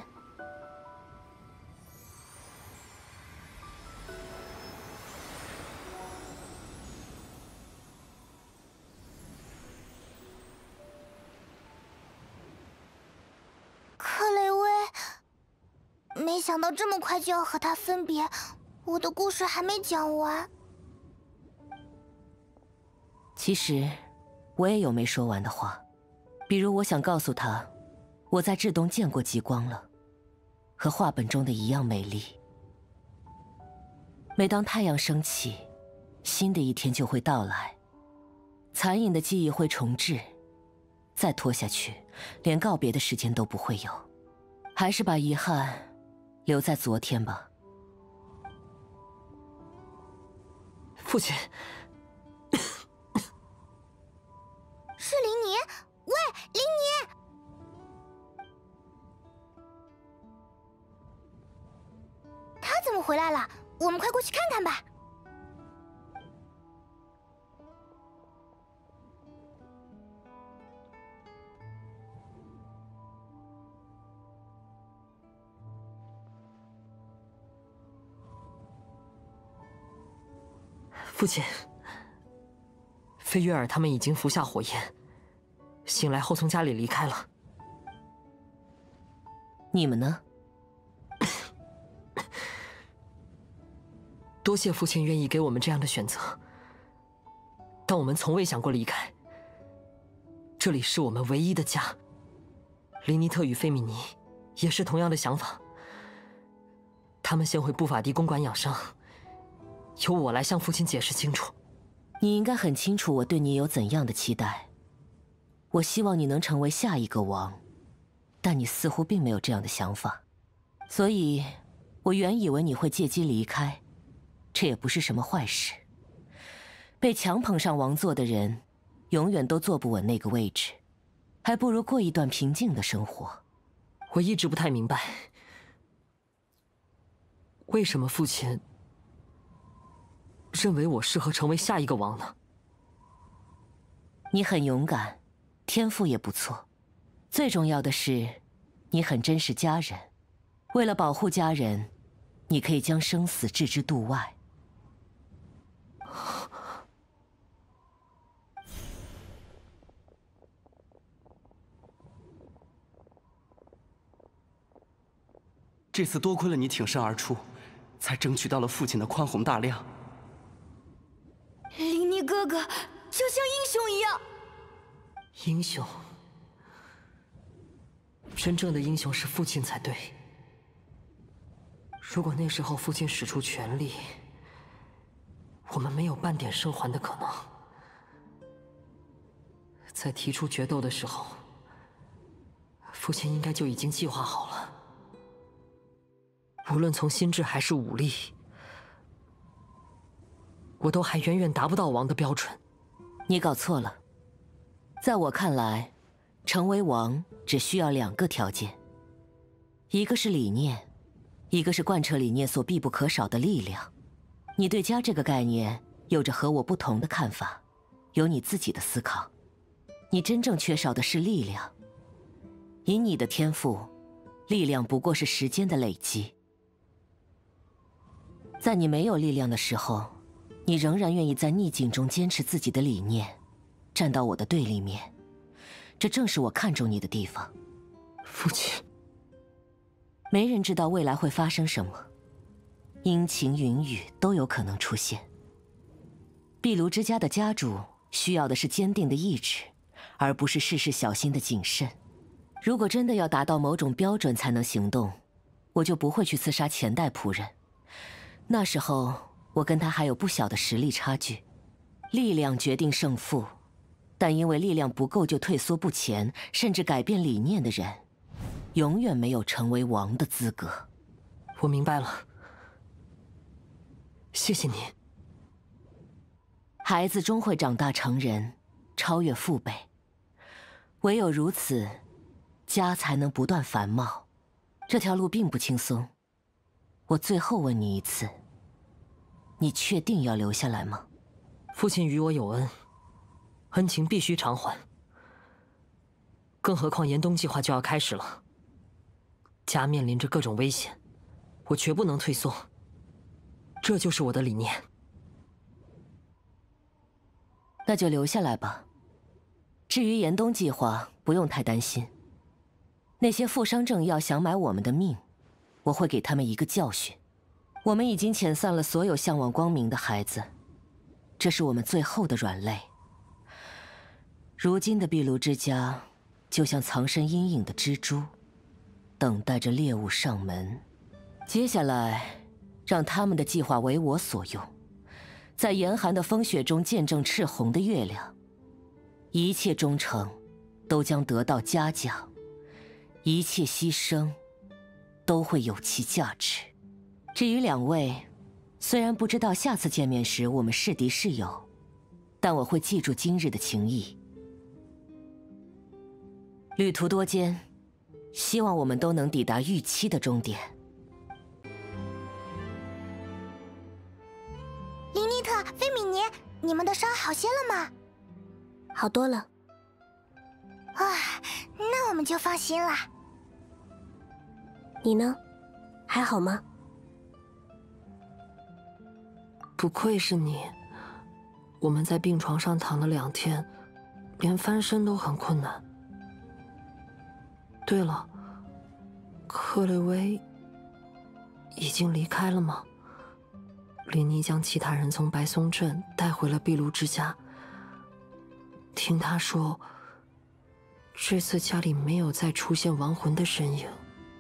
没想到这么快就要和他分别，我的故事还没讲完。 其实，我也有没说完的话，比如我想告诉他，我在至东见过极光了，和画本中的一样美丽。每当太阳升起，新的一天就会到来，残影的记忆会重置，再拖下去，连告别的时间都不会有，还是把遗憾留在昨天吧。 父亲， 是琳妮。喂，琳妮！她怎么回来了？我们快过去看看吧。 父亲，菲约尔他们已经服下火焰，醒来后从家里离开了。 你们呢？ 多谢父亲愿意给我们这样的选择，但我们从未想过离开。这里是我们唯一的家。林尼特与费米尼也是同样的想法。他们先回布法迪公馆养伤，由我来向父亲解释清楚。 你应该很清楚我对你有怎样的期待。我希望你能成为下一个王，但你似乎并没有这样的想法，所以，我原以为你会借机离开，这也不是什么坏事。被强捧上王座的人，永远都坐不稳那个位置，还不如过一段平静的生活。 我一直不太明白，为什么父亲认为我适合成为下一个王呢？ 你很勇敢，天赋也不错，最重要的是，你很珍视家人。为了保护家人，你可以将生死置之度外。 这次多亏了你挺身而出，才争取到了父亲的宽宏大量。 琳妮哥哥就像英雄一样。 英雄，真正的英雄是父亲才对。如果那时候父亲使出全力，我们没有半点生还的可能。在提出决斗的时候，父亲应该就已经计划好了。无论从心智还是武力，我都还远远达不到王的标准。 你搞错了，在我看来，成为王只需要2个条件，一个是理念，一个是贯彻理念所必不可少的力量。你对家这个概念有着和我不同的看法，有你自己的思考。你真正缺少的是力量。以你的天赋，力量不过是时间的累积。在你没有力量的时候，你仍然愿意在逆境中坚持自己的理念，站到我的对立面，这正是我看重你的地方。 父亲， 没人知道未来会发生什么，阴晴云雨都有可能出现。壁炉之家的家主需要的是坚定的意志，而不是事事小心的谨慎。如果真的要达到某种标准才能行动，我就不会去刺杀前代仆人。那时候，我跟他还有不小的实力差距。力量决定胜负，但因为力量不够就退缩不前，甚至改变理念的人，永远没有成为王的资格。 我明白了，谢谢你。 孩子终会长大成人，超越父辈。唯有如此，家才能不断繁茂。这条路并不轻松。我最后问你一次，你确定要留下来吗？ 父亲与我有恩，恩情必须偿还。更何况严冬计划就要开始了，家面临着各种危险，我绝不能退缩。这就是我的理念。 那就留下来吧。至于严冬计划，不用太担心。那些负伤政要想买我们的命，我会给他们一个教训。我们已经遣散了所有向往光明的孩子，这是我们最后的软肋。如今的壁炉之家，就像藏身阴影的蜘蛛，等待着猎物上门。接下来，让他们的计划为我所用，在严寒的风雪中见证赤红的月亮。一切忠诚，都将得到嘉奖；一切牺牲，都会有其价值。至于2位， 虽然不知道下次见面时我们是敌是友，但我会记住今日的情谊。旅途多艰，希望我们都能抵达预期的终点。 林妮特、菲米尼，你们的伤好些了吗？ 好多了。 啊，那我们就放心了。 你呢？还好吗？ 不愧是你，我们在病床上躺了2天，连翻身都很困难。对了，克雷薇已经离开了吗？琳妮将其他人从白松镇带回了壁炉之家。听他说，这次家里没有再出现亡魂的身影。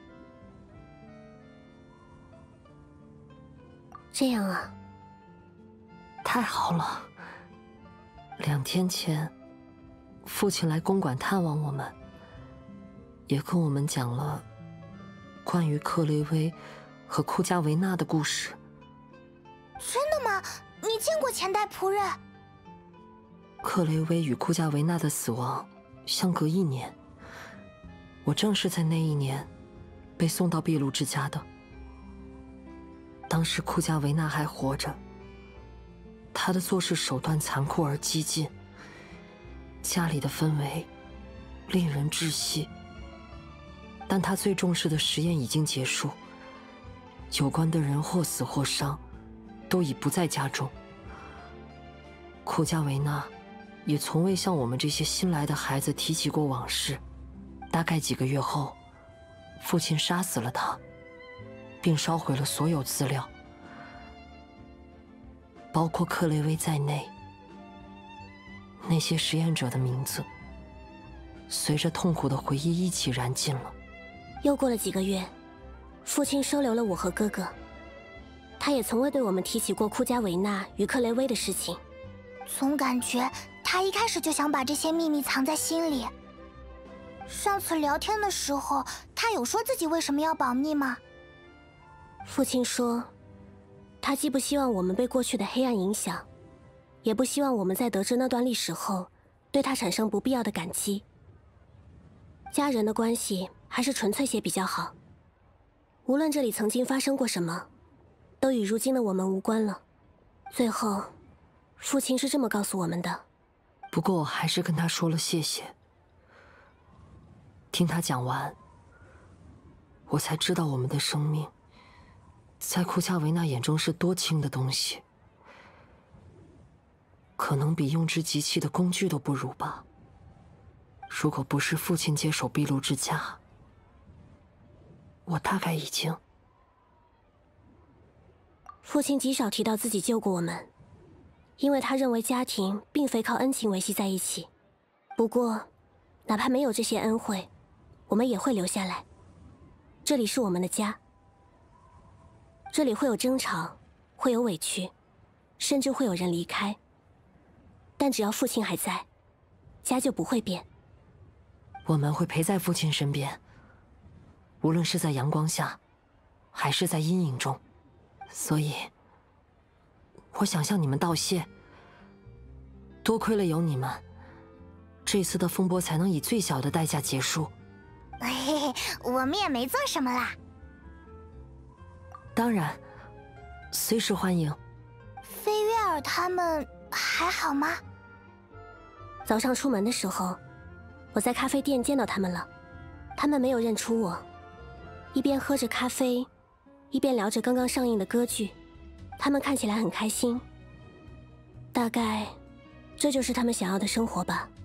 这样啊。 太好了！2天前，父亲来公馆探望我们，也跟我们讲了关于克雷薇和库加维纳的故事。 真的吗？你见过前代仆人？ 克雷薇与库加维纳的死亡相隔1年，我正是在那1年被送到壁炉之家的。当时库加维纳还活着。他的做事手段残酷而激进，家里的氛围令人窒息。但他最重视的实验已经结束，有关的人或死或伤，都已不在家中。库加维纳也从未向我们这些新来的孩子提起过往事。大概几个月后，父亲杀死了他，并烧毁了所有资料。包括克雷薇在内，那些实验者的名字，随着痛苦的回忆一起燃尽了。 又过了几个月，父亲收留了我和哥哥，他也从未对我们提起过库加维纳与克雷薇的事情。 总感觉他一开始就想把这些秘密藏在心里。上次聊天的时候，他有说自己为什么要保密吗？ 父亲说，他既不希望我们被过去的黑暗影响，也不希望我们在得知那段历史后对他产生不必要的感激。家人的关系还是纯粹些比较好。无论这里曾经发生过什么，都与如今的我们无关了。最后，父亲是这么告诉我们的。 不过我还是跟他说了谢谢。听他讲完，我才知道我们的生命在库加维纳眼中是多轻的东西，可能比用之极器的工具都不如吧。如果不是父亲接手壁炉之家，我大概已经…… 父亲极少提到自己救过我们，因为他认为家庭并非靠恩情维系在一起。不过，哪怕没有这些恩惠，我们也会留下来。这里是我们的家。这里会有争吵，会有委屈，甚至会有人离开。但只要父亲还在，家就不会变。 我们会陪在父亲身边，无论是在阳光下，还是在阴影中。所以，我想向你们道谢。多亏了有你们，这次的风波才能以最小的代价结束。 嘿嘿，我们也没做什么啦。 当然，随时欢迎。 菲约尔他们还好吗？ 早上出门的时候，我在咖啡店见到他们了。他们没有认出我，一边喝着咖啡，一边聊着刚刚上映的歌剧。他们看起来很开心。大概，这就是他们想要的生活吧。